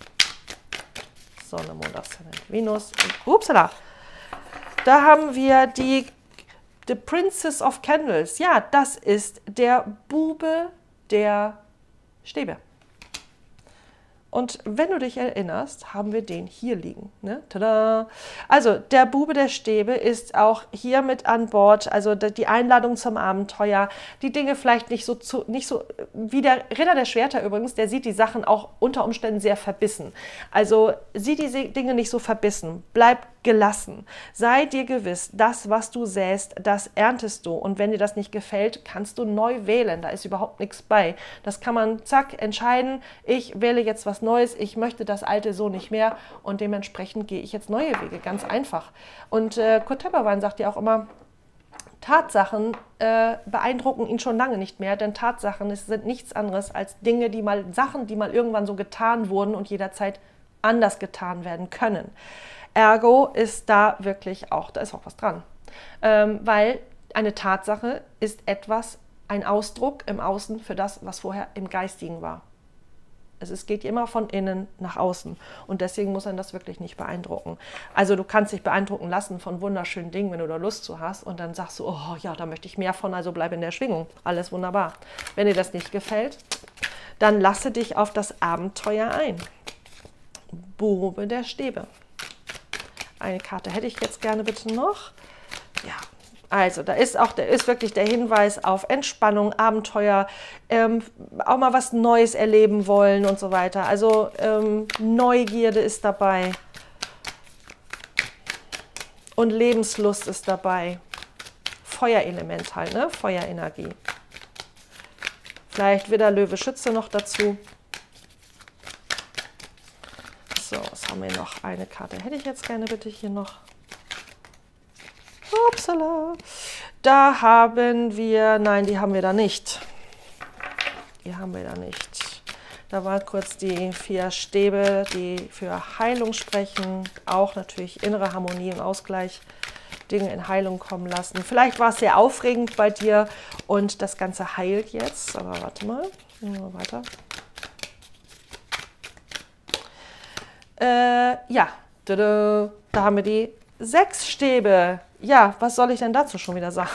Sonne, Mond, Aszendent, Venus und upsala. Da haben wir die Princess of Candles. Ja, das ist der Bube der Stäbe. Und wenn du dich erinnerst, haben wir den hier liegen. Ne? Tada! Also der Bube der Stäbe ist auch hier mit an Bord, also die Einladung zum Abenteuer, die Dinge vielleicht nicht so wie der Ritter der Schwerter übrigens, der sieht die Sachen auch unter Umständen sehr verbissen. Also sieh die Dinge nicht so verbissen, bleib gelassen. Sei dir gewiss, das, was du säst, das erntest du. Und wenn dir das nicht gefällt, kannst du neu wählen. Da ist überhaupt nichts bei. Das kann man, zack, entscheiden. Ich wähle jetzt was Neues. Ich möchte das Alte so nicht mehr. Und dementsprechend gehe ich jetzt neue Wege. Ganz einfach. Und Kurt Töpperwein sagt ja auch immer, Tatsachen beeindrucken ihn schon lange nicht mehr, denn Tatsachen sind nichts anderes als Sachen, die mal irgendwann so getan wurden und jederzeit anders getan werden können. Ergo ist da wirklich auch, da ist auch was dran. Weil eine Tatsache ist ein Ausdruck im Außen für das, was vorher im Geistigen war. Es geht immer von innen nach außen und deswegen muss man das wirklich nicht beeindrucken. Also du kannst dich beeindrucken lassen von wunderschönen Dingen, wenn du da Lust zu hast und dann sagst du, oh ja, da möchte ich mehr von, also bleib in der Schwingung. Alles wunderbar. Wenn dir das nicht gefällt, dann lasse dich auf das Abenteuer ein. Bube der Stäbe. Eine Karte hätte ich jetzt gerne bitte noch. Ja, also da ist wirklich der Hinweis auf Entspannung, Abenteuer, auch mal was Neues erleben wollen und so weiter. Also Neugierde ist dabei und Lebenslust ist dabei. Feuerelement halt, ne? Feuerenergie. Vielleicht Widder, Löwe, Schütze noch dazu. So, was haben wir noch? Eine Karte hätte ich jetzt gerne bitte hier noch. Upsala. Da haben wir, nein, die haben wir da nicht. Die haben wir da nicht. Da waren kurz die 4 Stäbe, die für Heilung sprechen. Auch natürlich innere Harmonie und Ausgleich. Dinge in Heilung kommen lassen. Vielleicht war es sehr aufregend bei dir und das Ganze heilt jetzt. Aber warte mal, weiter. Ja, da haben wir die 6 Stäbe. Ja, was soll ich denn dazu schon wieder sagen?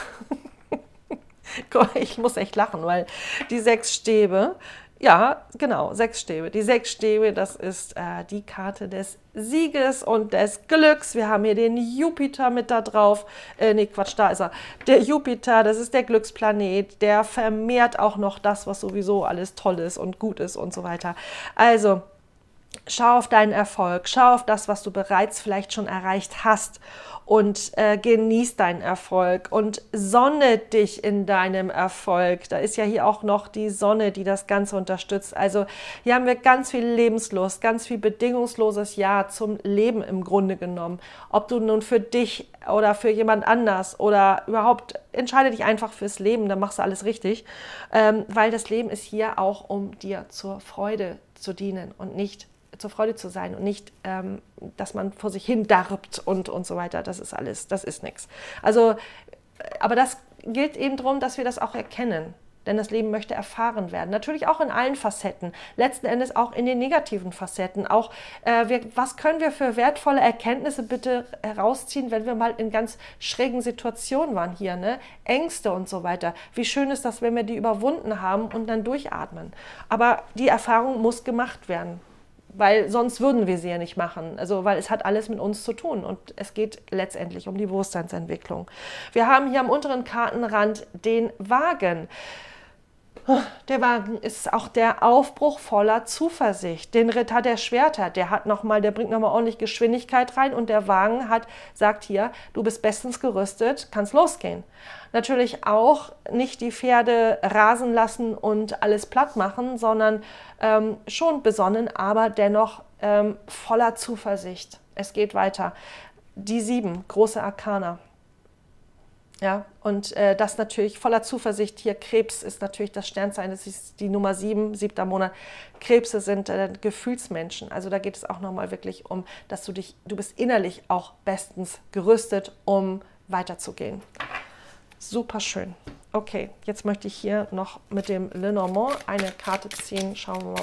Ich muss echt lachen, weil die 6 Stäbe, ja, genau, 6 Stäbe. Die 6 Stäbe, das ist die Karte des Sieges und des Glücks. Wir haben hier den Jupiter mit da drauf. Nee, Quatsch, da ist er. Der Jupiter, das ist der Glücksplanet. Der vermehrt auch noch das, was sowieso alles toll ist und gut ist und so weiter. Also, schau auf deinen Erfolg, schau auf das, was du bereits vielleicht schon erreicht hast und genieß deinen Erfolg und sonne dich in deinem Erfolg. Da ist ja hier auch noch die Sonne, die das Ganze unterstützt. Also hier haben wir ganz viel Lebenslust, ganz viel bedingungsloses Ja zum Leben im Grunde genommen. Ob du nun für dich oder für jemand anders oder überhaupt, entscheide dich einfach fürs Leben, dann machst du alles richtig. Weil das Leben ist hier auch, um dir zur Freude zu dienen und nicht zur Freude zu sein und nicht, dass man vor sich hin darbt und so weiter. Das ist alles, das ist nichts. Also, aber das gilt eben darum, dass wir das auch erkennen. Denn das Leben möchte erfahren werden. Natürlich auch in allen Facetten. Letzten Endes auch in den negativen Facetten. Auch, was können wir für wertvolle Erkenntnisse bitte herausziehen, wenn wir mal in ganz schrägen Situationen waren hier, ne? Ängste und so weiter. Wie schön ist das, wenn wir die überwunden haben und dann durchatmen. Aber die Erfahrung muss gemacht werden. Weil sonst würden wir sie ja nicht machen. Also, weil es hat alles mit uns zu tun und es geht letztendlich um die Bewusstseinsentwicklung. Wir haben hier am unteren Kartenrand den Wagen. Der Wagen ist auch der Aufbruch voller Zuversicht. Den Ritter der Schwerter, der bringt nochmal ordentlich Geschwindigkeit rein und der Wagen sagt hier, du bist bestens gerüstet, kannst losgehen. Natürlich auch nicht die Pferde rasen lassen und alles platt machen, sondern schon besonnen, aber dennoch voller Zuversicht. Es geht weiter. Die 7, große Arkana. Ja, und das natürlich voller Zuversicht. Hier Krebs ist natürlich das Sternzeichen, das ist die Nummer 7, 7. Monat. Krebse sind Gefühlsmenschen. Also da geht es auch nochmal wirklich um, dass du bist innerlich auch bestens gerüstet, um weiterzugehen. Super schön. Okay, jetzt möchte ich hier noch mit dem Lenormand eine Karte ziehen. Schauen wir mal,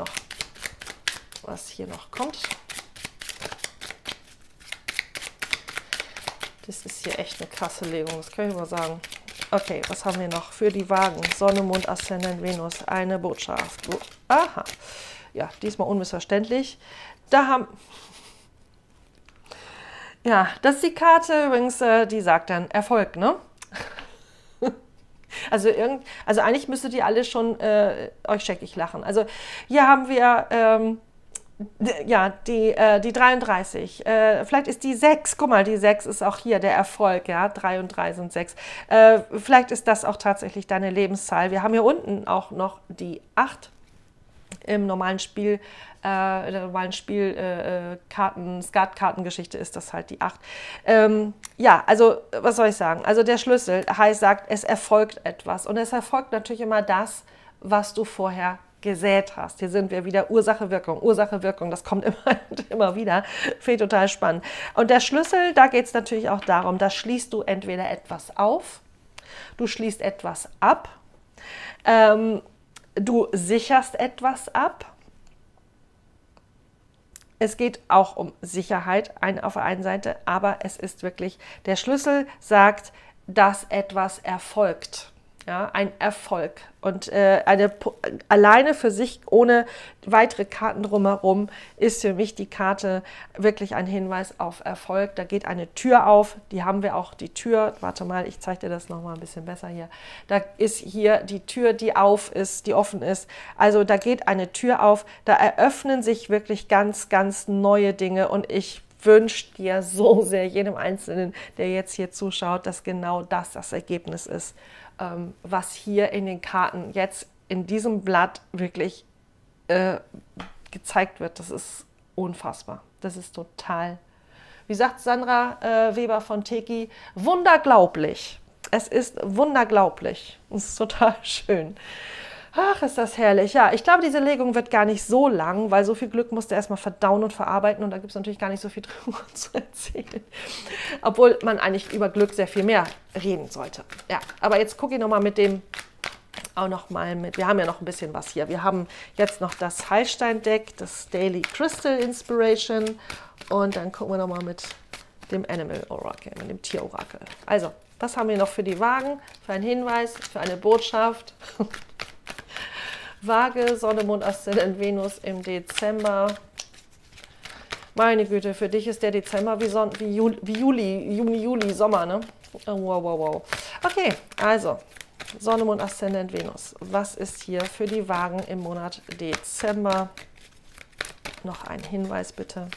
was hier noch kommt. Das ist hier echt eine krasse Legung, das kann ich mal sagen. Okay, was haben wir noch für die Wagen? Sonne, Mond, Aszendent, Venus, eine Botschaft. Aha, ja, diesmal unmissverständlich. Ja, das ist die Karte übrigens, die sagt dann Erfolg, ne? Also eigentlich müsstet ihr alle schon euch scheckig lachen. Also hier haben wir ja, die 33, vielleicht ist die 6, guck mal, die 6 ist auch hier der Erfolg, ja, 3 und 3 sind 6. Vielleicht ist das auch tatsächlich deine Lebenszahl. Wir haben hier unten auch noch die 8 im normalen Spiel, in der normalen Skatkartengeschichte ist das halt die 8. Ja, also was soll ich sagen? Also der Schlüssel sagt, es erfolgt etwas und es erfolgt natürlich immer das, was du vorher gesät hast. Hier sind wir wieder Ursache, Wirkung, das kommt immer und immer wieder. Finde ich total spannend. Und der Schlüssel, da geht es natürlich auch darum, da schließt du entweder etwas auf, du schließt etwas ab, du sicherst etwas ab. Es geht auch um Sicherheit auf der einen Seite, aber es ist wirklich, der Schlüssel sagt, dass etwas erfolgt. Ja, ein Erfolg. Und alleine für sich, ohne weitere Karten drumherum, ist für mich die Karte wirklich ein Hinweis auf Erfolg. Da geht eine Tür auf, die haben wir auch, die Tür, warte mal, ich zeige dir das nochmal ein bisschen besser hier. Da ist hier die Tür, die offen ist. Also da geht eine Tür auf, da eröffnen sich wirklich ganz, ganz neue Dinge und ich wünsche dir so sehr, jedem Einzelnen, der jetzt hier zuschaut, dass genau das Ergebnis ist, was hier in den Karten jetzt in diesem Blatt wirklich gezeigt wird, das ist unfassbar. Das ist total, wie sagt Sandra Weber von Teki, wunderglaublich. Es ist wunderglaublich. Es ist total schön. Ach, ist das herrlich. Ja, ich glaube, diese Legung wird gar nicht so lang, weil so viel Glück musst du erstmal verdauen und verarbeiten und da gibt es natürlich gar nicht so viel drüber zu erzählen. Obwohl man eigentlich über Glück sehr viel mehr reden sollte. Ja, aber jetzt gucke ich nochmal mit dem auch nochmal mit. Wir haben ja noch ein bisschen was hier. Wir haben jetzt noch das Heilstein-Deck, das Daily Crystal Inspiration und dann gucken wir nochmal mit dem Animal Oracle, mit dem Tier-Orakel. Also, was haben wir noch für die Wagen? Für einen Hinweis, für eine Botschaft. Waage, Sonne, Mond, Aszendent, Venus im Dezember. Meine Güte, für dich ist der Dezember wie Juni, Juli, Sommer, ne? Oh, wow, wow, wow. Okay, also Sonne, Mond, Aszendent, Venus. Was ist hier für die Wagen im Monat Dezember? Noch ein Hinweis bitte.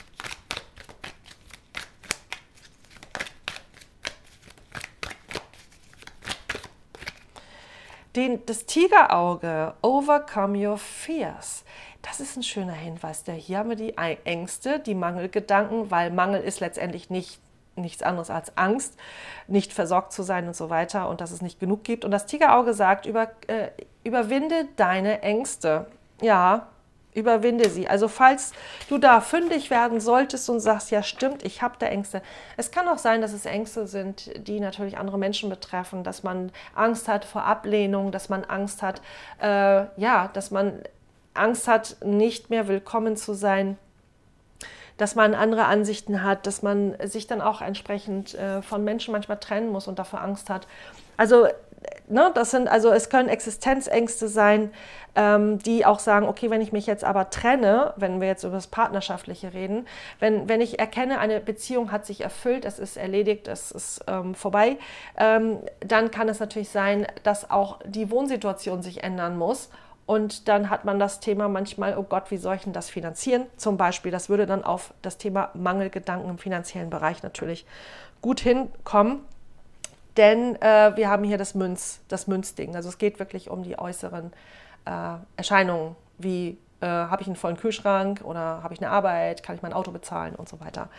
Das Tigerauge, Overcome Your Fears. Das ist ein schöner Hinweis. Hier haben wir die Ängste, die Mangelgedanken, weil Mangel ist letztendlich nichts anderes als Angst, nicht versorgt zu sein und so weiter und dass es nicht genug gibt. Und das Tigerauge sagt, überwinde deine Ängste. Ja, überwinde sie. Also falls du da fündig werden solltest und sagst, ja stimmt, ich habe da Ängste. Es kann auch sein, dass es Ängste sind, die natürlich andere Menschen betreffen, dass man Angst hat vor Ablehnung, dass man Angst hat, dass man Angst hat, nicht mehr willkommen zu sein, dass man andere Ansichten hat, dass man sich dann auch entsprechend von Menschen manchmal trennen muss und dafür Angst hat. Also, es können Existenzängste sein, die auch sagen, okay, wenn ich mich jetzt aber trenne, wenn wir jetzt über das Partnerschaftliche reden, wenn ich erkenne, eine Beziehung hat sich erfüllt, es ist erledigt, es ist vorbei, dann kann es natürlich sein, dass auch die Wohnsituation sich ändern muss. Und dann hat man das Thema manchmal, oh Gott, wie soll ich denn das finanzieren? Zum Beispiel, das würde dann auf das Thema Mangelgedanken im finanziellen Bereich natürlich gut hinkommen. Denn wir haben hier das Münzding. Also es geht wirklich um die äußeren Erscheinungen, wie habe ich einen vollen Kühlschrank oder habe ich eine Arbeit, kann ich mein Auto bezahlen und so weiter.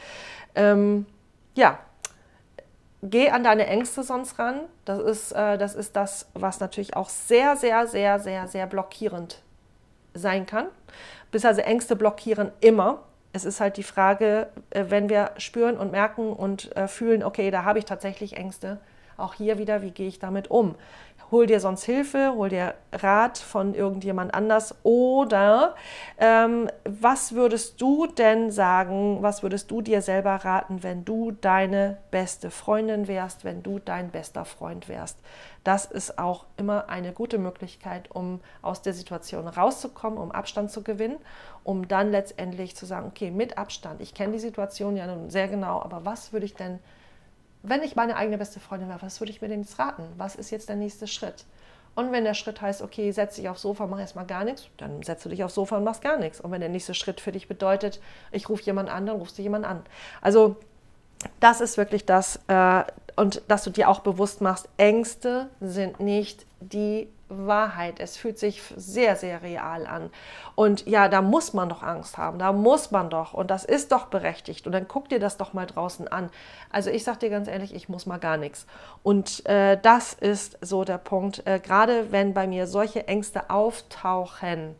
Geh an deine Ängste sonst ran. Das ist das, was natürlich auch sehr, sehr, sehr, sehr, sehr blockierend sein kann. Also Ängste blockieren immer. Es ist halt die Frage, wenn wir spüren und merken und fühlen, okay, da habe ich tatsächlich Ängste. Auch hier wieder, wie gehe ich damit um? Hol dir sonst Hilfe, hol dir Rat von irgendjemand anders oder was würdest du denn sagen, was würdest du dir selber raten, wenn du deine beste Freundin wärst, wenn du dein bester Freund wärst? Das ist auch immer eine gute Möglichkeit, um aus der Situation rauszukommen, um Abstand zu gewinnen, um dann letztendlich zu sagen, okay, mit Abstand, ich kenne die Situation ja nun sehr genau, aber was würde ich denn, wenn ich meine eigene beste Freundin wäre, was würde ich mir denn jetzt raten? Was ist jetzt der nächste Schritt? Und wenn der Schritt heißt, okay, setz dich aufs Sofa, mach erstmal gar nichts, dann setzt du dich aufs Sofa und machst gar nichts. Und wenn der nächste Schritt für dich bedeutet, ich rufe jemand an, dann rufst du jemand an. Also das ist wirklich das, und dass du dir auch bewusst machst, Ängste sind nicht die Wahrheit. Es fühlt sich sehr, sehr real an. Und ja, da muss man doch Angst haben, da muss man doch. Und das ist doch berechtigt. Und dann guck dir das doch mal draußen an. Also ich sag dir ganz ehrlich, ich muss mal gar nichts. Und das ist so der Punkt. Gerade wenn bei mir solche Ängste auftauchen,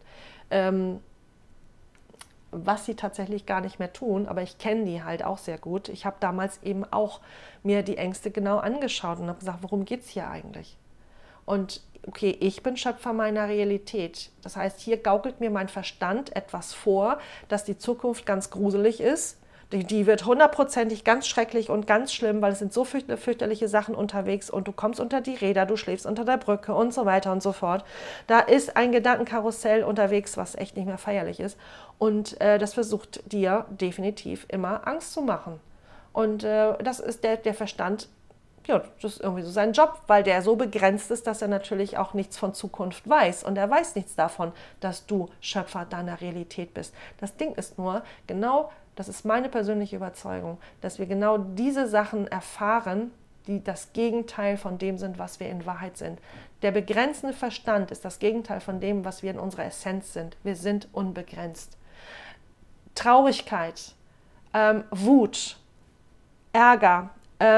was sie tatsächlich gar nicht mehr tun, aber ich kenne die halt auch sehr gut. Ich habe damals eben auch mir die Ängste genau angeschaut und habe gesagt, worum geht es hier eigentlich? Und okay, ich bin Schöpfer meiner Realität. Das heißt, hier gaukelt mir mein Verstand etwas vor, dass die Zukunft ganz gruselig ist. Die wird hundertprozentig ganz schrecklich und ganz schlimm, weil es sind so fürchterliche Sachen unterwegs und du kommst unter die Räder, du schläfst unter der Brücke und so weiter und so fort. Da ist ein Gedankenkarussell unterwegs, was echt nicht mehr feierlich ist. Und das versucht dir definitiv immer Angst zu machen. Und das ist der Verstand, ja, das ist irgendwie so sein Job, weil der so begrenzt ist, dass er natürlich auch nichts von Zukunft weiß. Und er weiß nichts davon, dass du Schöpfer deiner Realität bist. Das Ding ist nur, genau, das ist meine persönliche Überzeugung, dass wir genau diese Sachen erfahren, die das Gegenteil von dem sind, was wir in Wahrheit sind. Der begrenzende Verstand ist das Gegenteil von dem, was wir in unserer Essenz sind. Wir sind unbegrenzt. Traurigkeit, Wut, Ärger,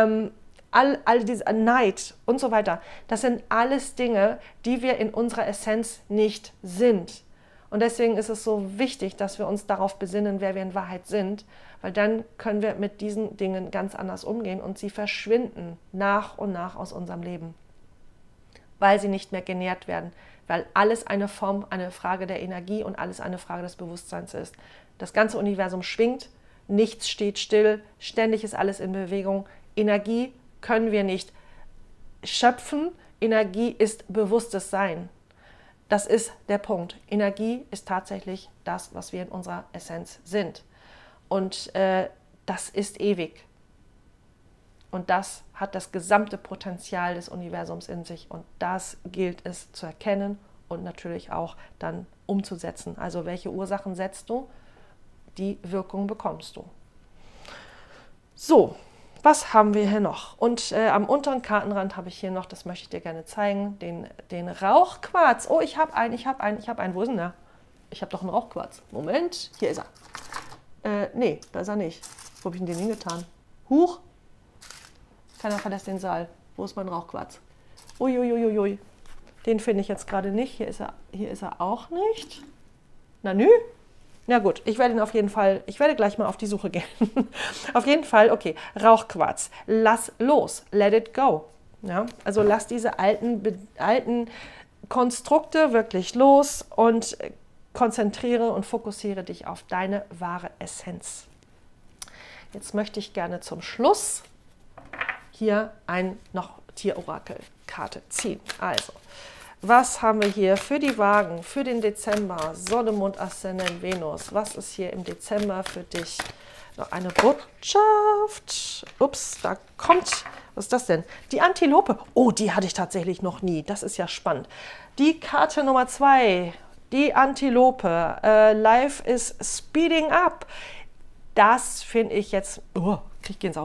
all diese Neid und so weiter, das sind alles Dinge, die wir in unserer Essenz nicht sind. Und deswegen ist es so wichtig, dass wir uns darauf besinnen, wer wir in Wahrheit sind, weil dann können wir mit diesen Dingen ganz anders umgehen und sie verschwinden nach und nach aus unserem Leben, weil sie nicht mehr genährt werden, weil alles eine Frage der Energie und alles eine Frage des Bewusstseins ist. Das ganze Universum schwingt, nichts steht still, ständig ist alles in Bewegung. Energie können wir nicht schöpfen, Energie ist bewusstes Sein. Das ist der Punkt. Energie ist tatsächlich das, was wir in unserer Essenz sind. Und das ist ewig. Und das hat das gesamte Potenzial des Universums in sich. Und das gilt es zu erkennen und natürlich auch dann umzusetzen. Also welche Ursachen setzt du? Die Wirkung bekommst du. So, was haben wir hier noch? Und am unteren Kartenrand habe ich hier noch, das möchte ich dir gerne zeigen, den Rauchquarz. Oh, ich habe einen. Wo ist denn der? Ich habe doch einen Rauchquarz. Moment, hier ist er. Nee, da ist er nicht. Wo habe ich denn den hingetan? Huch! Keiner verlässt den Saal. Wo ist mein Rauchquarz? Uiuiuiui. Den finde ich jetzt gerade nicht. Hier ist er auch nicht. Na nü. Ja gut, ich werde gleich mal auf die Suche gehen. Auf jeden Fall, okay, Rauchquarz. Lass los. Let it go. Ja, also lass diese alten Konstrukte wirklich los und konzentriere und fokussiere dich auf deine wahre Essenz. Jetzt möchte ich gerne zum Schluss hier noch Tierorakelkarte ziehen. Also, was haben wir hier für die Wagen, für den Dezember? Sonne, Mond, Aszendent, Venus. Was ist hier im Dezember für dich? Noch eine Botschaft. Ups, da kommt, was ist das denn? Die Antilope. Oh, die hatte ich tatsächlich noch nie. Das ist ja spannend. Die Karte Nummer 2. Die Antilope. Life is speeding up. Das finde ich jetzt, krieg Gänsehaut.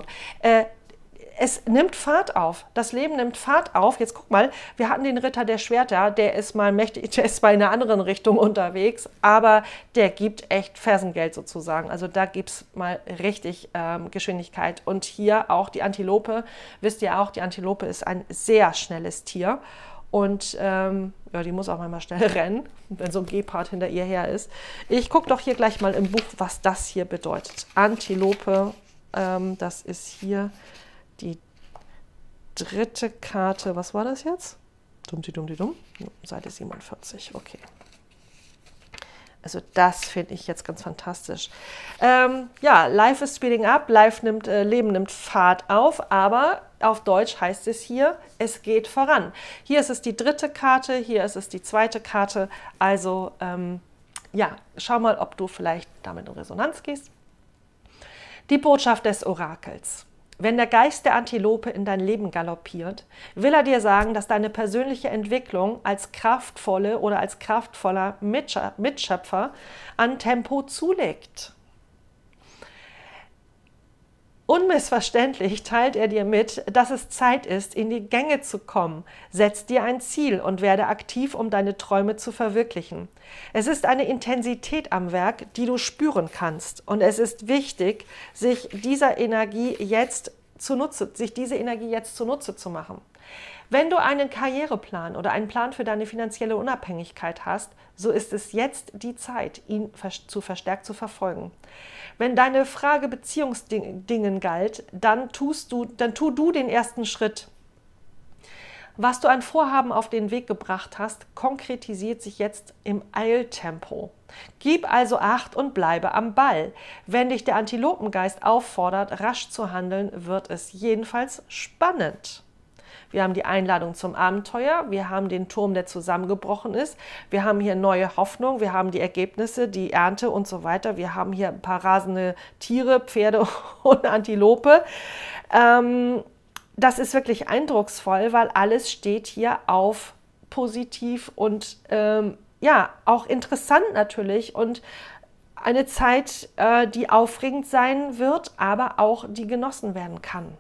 Es nimmt Fahrt auf. Das Leben nimmt Fahrt auf. Jetzt guck mal, wir hatten den Ritter der Schwerter, der ist mal mächtig, der ist mal in einer anderen Richtung unterwegs, aber der gibt echt Fersengeld sozusagen. Also da gibt es mal richtig Geschwindigkeit. Und hier auch die Antilope, wisst ihr auch, die Antilope ist ein sehr schnelles Tier. Und die muss auch mal schnell rennen, wenn so ein Gepard hinter ihr her ist. Ich gucke doch hier gleich mal im Buch, was das hier bedeutet. Antilope, das ist hier die dritte Karte. Was war das jetzt? Dumm. Seite 47, okay. Also das finde ich jetzt ganz fantastisch. Life is speeding up, Leben nimmt Fahrt auf, aber auf Deutsch heißt es hier, es geht voran. Hier ist es die dritte Karte, hier ist es die zweite Karte. Also schau mal, ob du vielleicht damit in Resonanz gehst. Die Botschaft des Orakels. Wenn der Geist der Antilope in dein Leben galoppiert, will er dir sagen, dass deine persönliche Entwicklung als kraftvolle oder als kraftvoller Mitschöpfer an Tempo zulegt. Unmissverständlich teilt er dir mit, dass es Zeit ist, in die Gänge zu kommen. Setz dir ein Ziel und werde aktiv, um deine Träume zu verwirklichen. Es ist eine Intensität am Werk, die du spüren kannst. Und es ist wichtig, sich diese Energie jetzt zunutze zu machen. Wenn du einen Karriereplan oder einen Plan für deine finanzielle Unabhängigkeit hast, so ist es jetzt die Zeit, ihn verstärkt zu verfolgen. Wenn deine Frage Beziehungsdingen galt, dann tu du den ersten Schritt. Was du an Vorhaben auf den Weg gebracht hast, konkretisiert sich jetzt im Eiltempo. Gib also Acht und bleibe am Ball. Wenn dich der Antilopengeist auffordert, rasch zu handeln, wird es jedenfalls spannend. Wir haben die Einladung zum Abenteuer, wir haben den Turm, der zusammengebrochen ist, wir haben hier neue Hoffnung, wir haben die Ergebnisse, die Ernte und so weiter. Wir haben hier ein paar rasende Tiere, Pferde und Antilope. Das ist wirklich eindrucksvoll, weil alles steht hier auf positiv und auch interessant natürlich und eine Zeit, die aufregend sein wird, aber auch die genossen werden kann.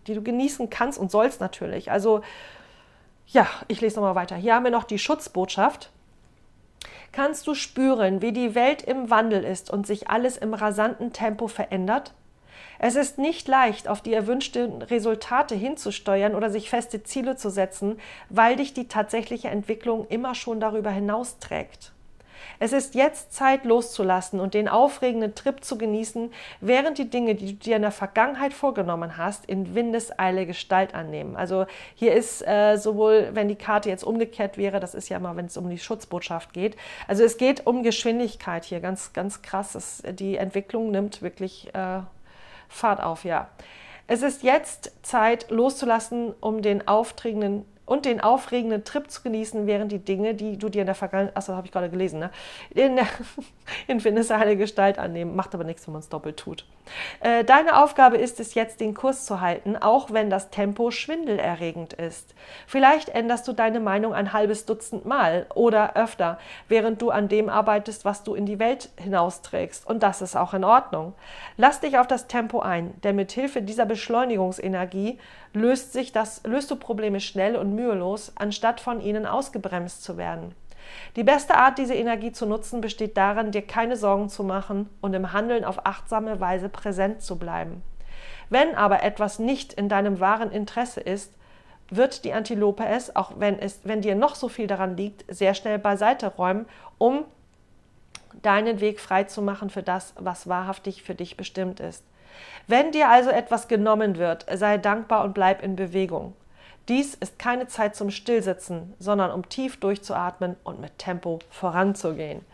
die du genießen kannst und sollst natürlich. Also ja, ich lese nochmal weiter. Hier haben wir noch die Schutzbotschaft. Kannst du spüren, wie die Welt im Wandel ist und sich alles im rasanten Tempo verändert? Es ist nicht leicht, auf die erwünschten Resultate hinzusteuern oder sich feste Ziele zu setzen, weil dich die tatsächliche Entwicklung immer schon darüber hinaus trägt. Es ist jetzt Zeit loszulassen und den aufregenden Trip zu genießen, während die Dinge, die du dir in der Vergangenheit vorgenommen hast, in Windeseile Gestalt annehmen. Also hier ist sowohl, wenn die Karte jetzt umgekehrt wäre, das ist ja mal, wenn es um die Schutzbotschaft geht, also es geht um Geschwindigkeit hier, ganz, ganz krass. Die Entwicklung nimmt wirklich Fahrt auf, ja. Es ist jetzt Zeit loszulassen, um den aufregenden Trip zu genießen, während die Dinge, die du dir in der Vergangenheit, achso, habe ich gerade gelesen, ne? In Windeseile Gestalt annehmen. Macht aber nichts, wenn man es doppelt tut. Deine Aufgabe ist es jetzt, den Kurs zu halten, auch wenn das Tempo schwindelerregend ist. Vielleicht änderst du deine Meinung ein halbes Dutzend Mal oder öfter, während du an dem arbeitest, was du in die Welt hinausträgst. Und das ist auch in Ordnung. Lass dich auf das Tempo ein, denn mit Hilfe dieser Beschleunigungsenergie löst du Probleme schnell und mühelos, anstatt von ihnen ausgebremst zu werden. Die beste Art, diese Energie zu nutzen, besteht darin, dir keine Sorgen zu machen und im Handeln auf achtsame Weise präsent zu bleiben. Wenn aber etwas nicht in deinem wahren Interesse ist, wird die Antilope es, auch wenn dir noch so viel daran liegt, sehr schnell beiseite räumen, um deinen Weg frei zu machen für das, was wahrhaftig für dich bestimmt ist. Wenn dir also etwas genommen wird, sei dankbar und bleib in Bewegung. Dies ist keine Zeit zum Stillsitzen, sondern um tief durchzuatmen und mit Tempo voranzugehen.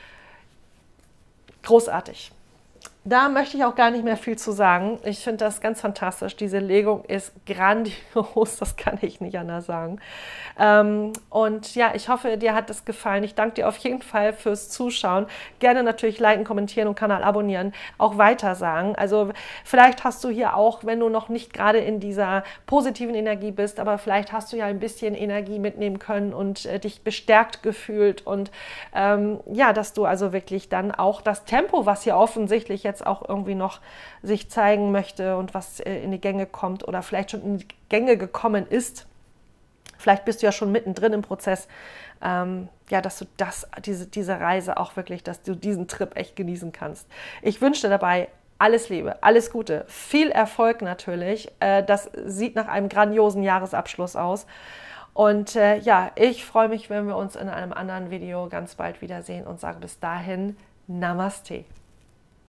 Großartig. Da möchte ich auch gar nicht mehr viel zu sagen. Ich finde das ganz fantastisch. Diese Legung ist grandios, das kann ich nicht anders sagen. Und ja, ich hoffe, dir hat es gefallen. Ich danke dir auf jeden Fall fürs Zuschauen. Gerne natürlich liken, kommentieren und Kanal abonnieren, auch weitersagen. Also vielleicht hast du hier auch, wenn du noch nicht gerade in dieser positiven Energie bist, aber vielleicht hast du ja ein bisschen Energie mitnehmen können und dich bestärkt gefühlt und ja, dass du also wirklich dann auch das Tempo, was hier offensichtlich jetzt auch irgendwie noch sich zeigen möchte und was in die Gänge kommt oder vielleicht schon in die Gänge gekommen ist. Vielleicht bist du ja schon mittendrin im Prozess, ja, dass du diese Reise auch wirklich, dass du diesen Trip echt genießen kannst. Ich wünsche dir dabei alles Liebe, alles Gute, viel Erfolg natürlich. Das sieht nach einem grandiosen Jahresabschluss aus. Und ja, ich freue mich, wenn wir uns in einem anderen Video ganz bald wiedersehen und sage bis dahin Namaste.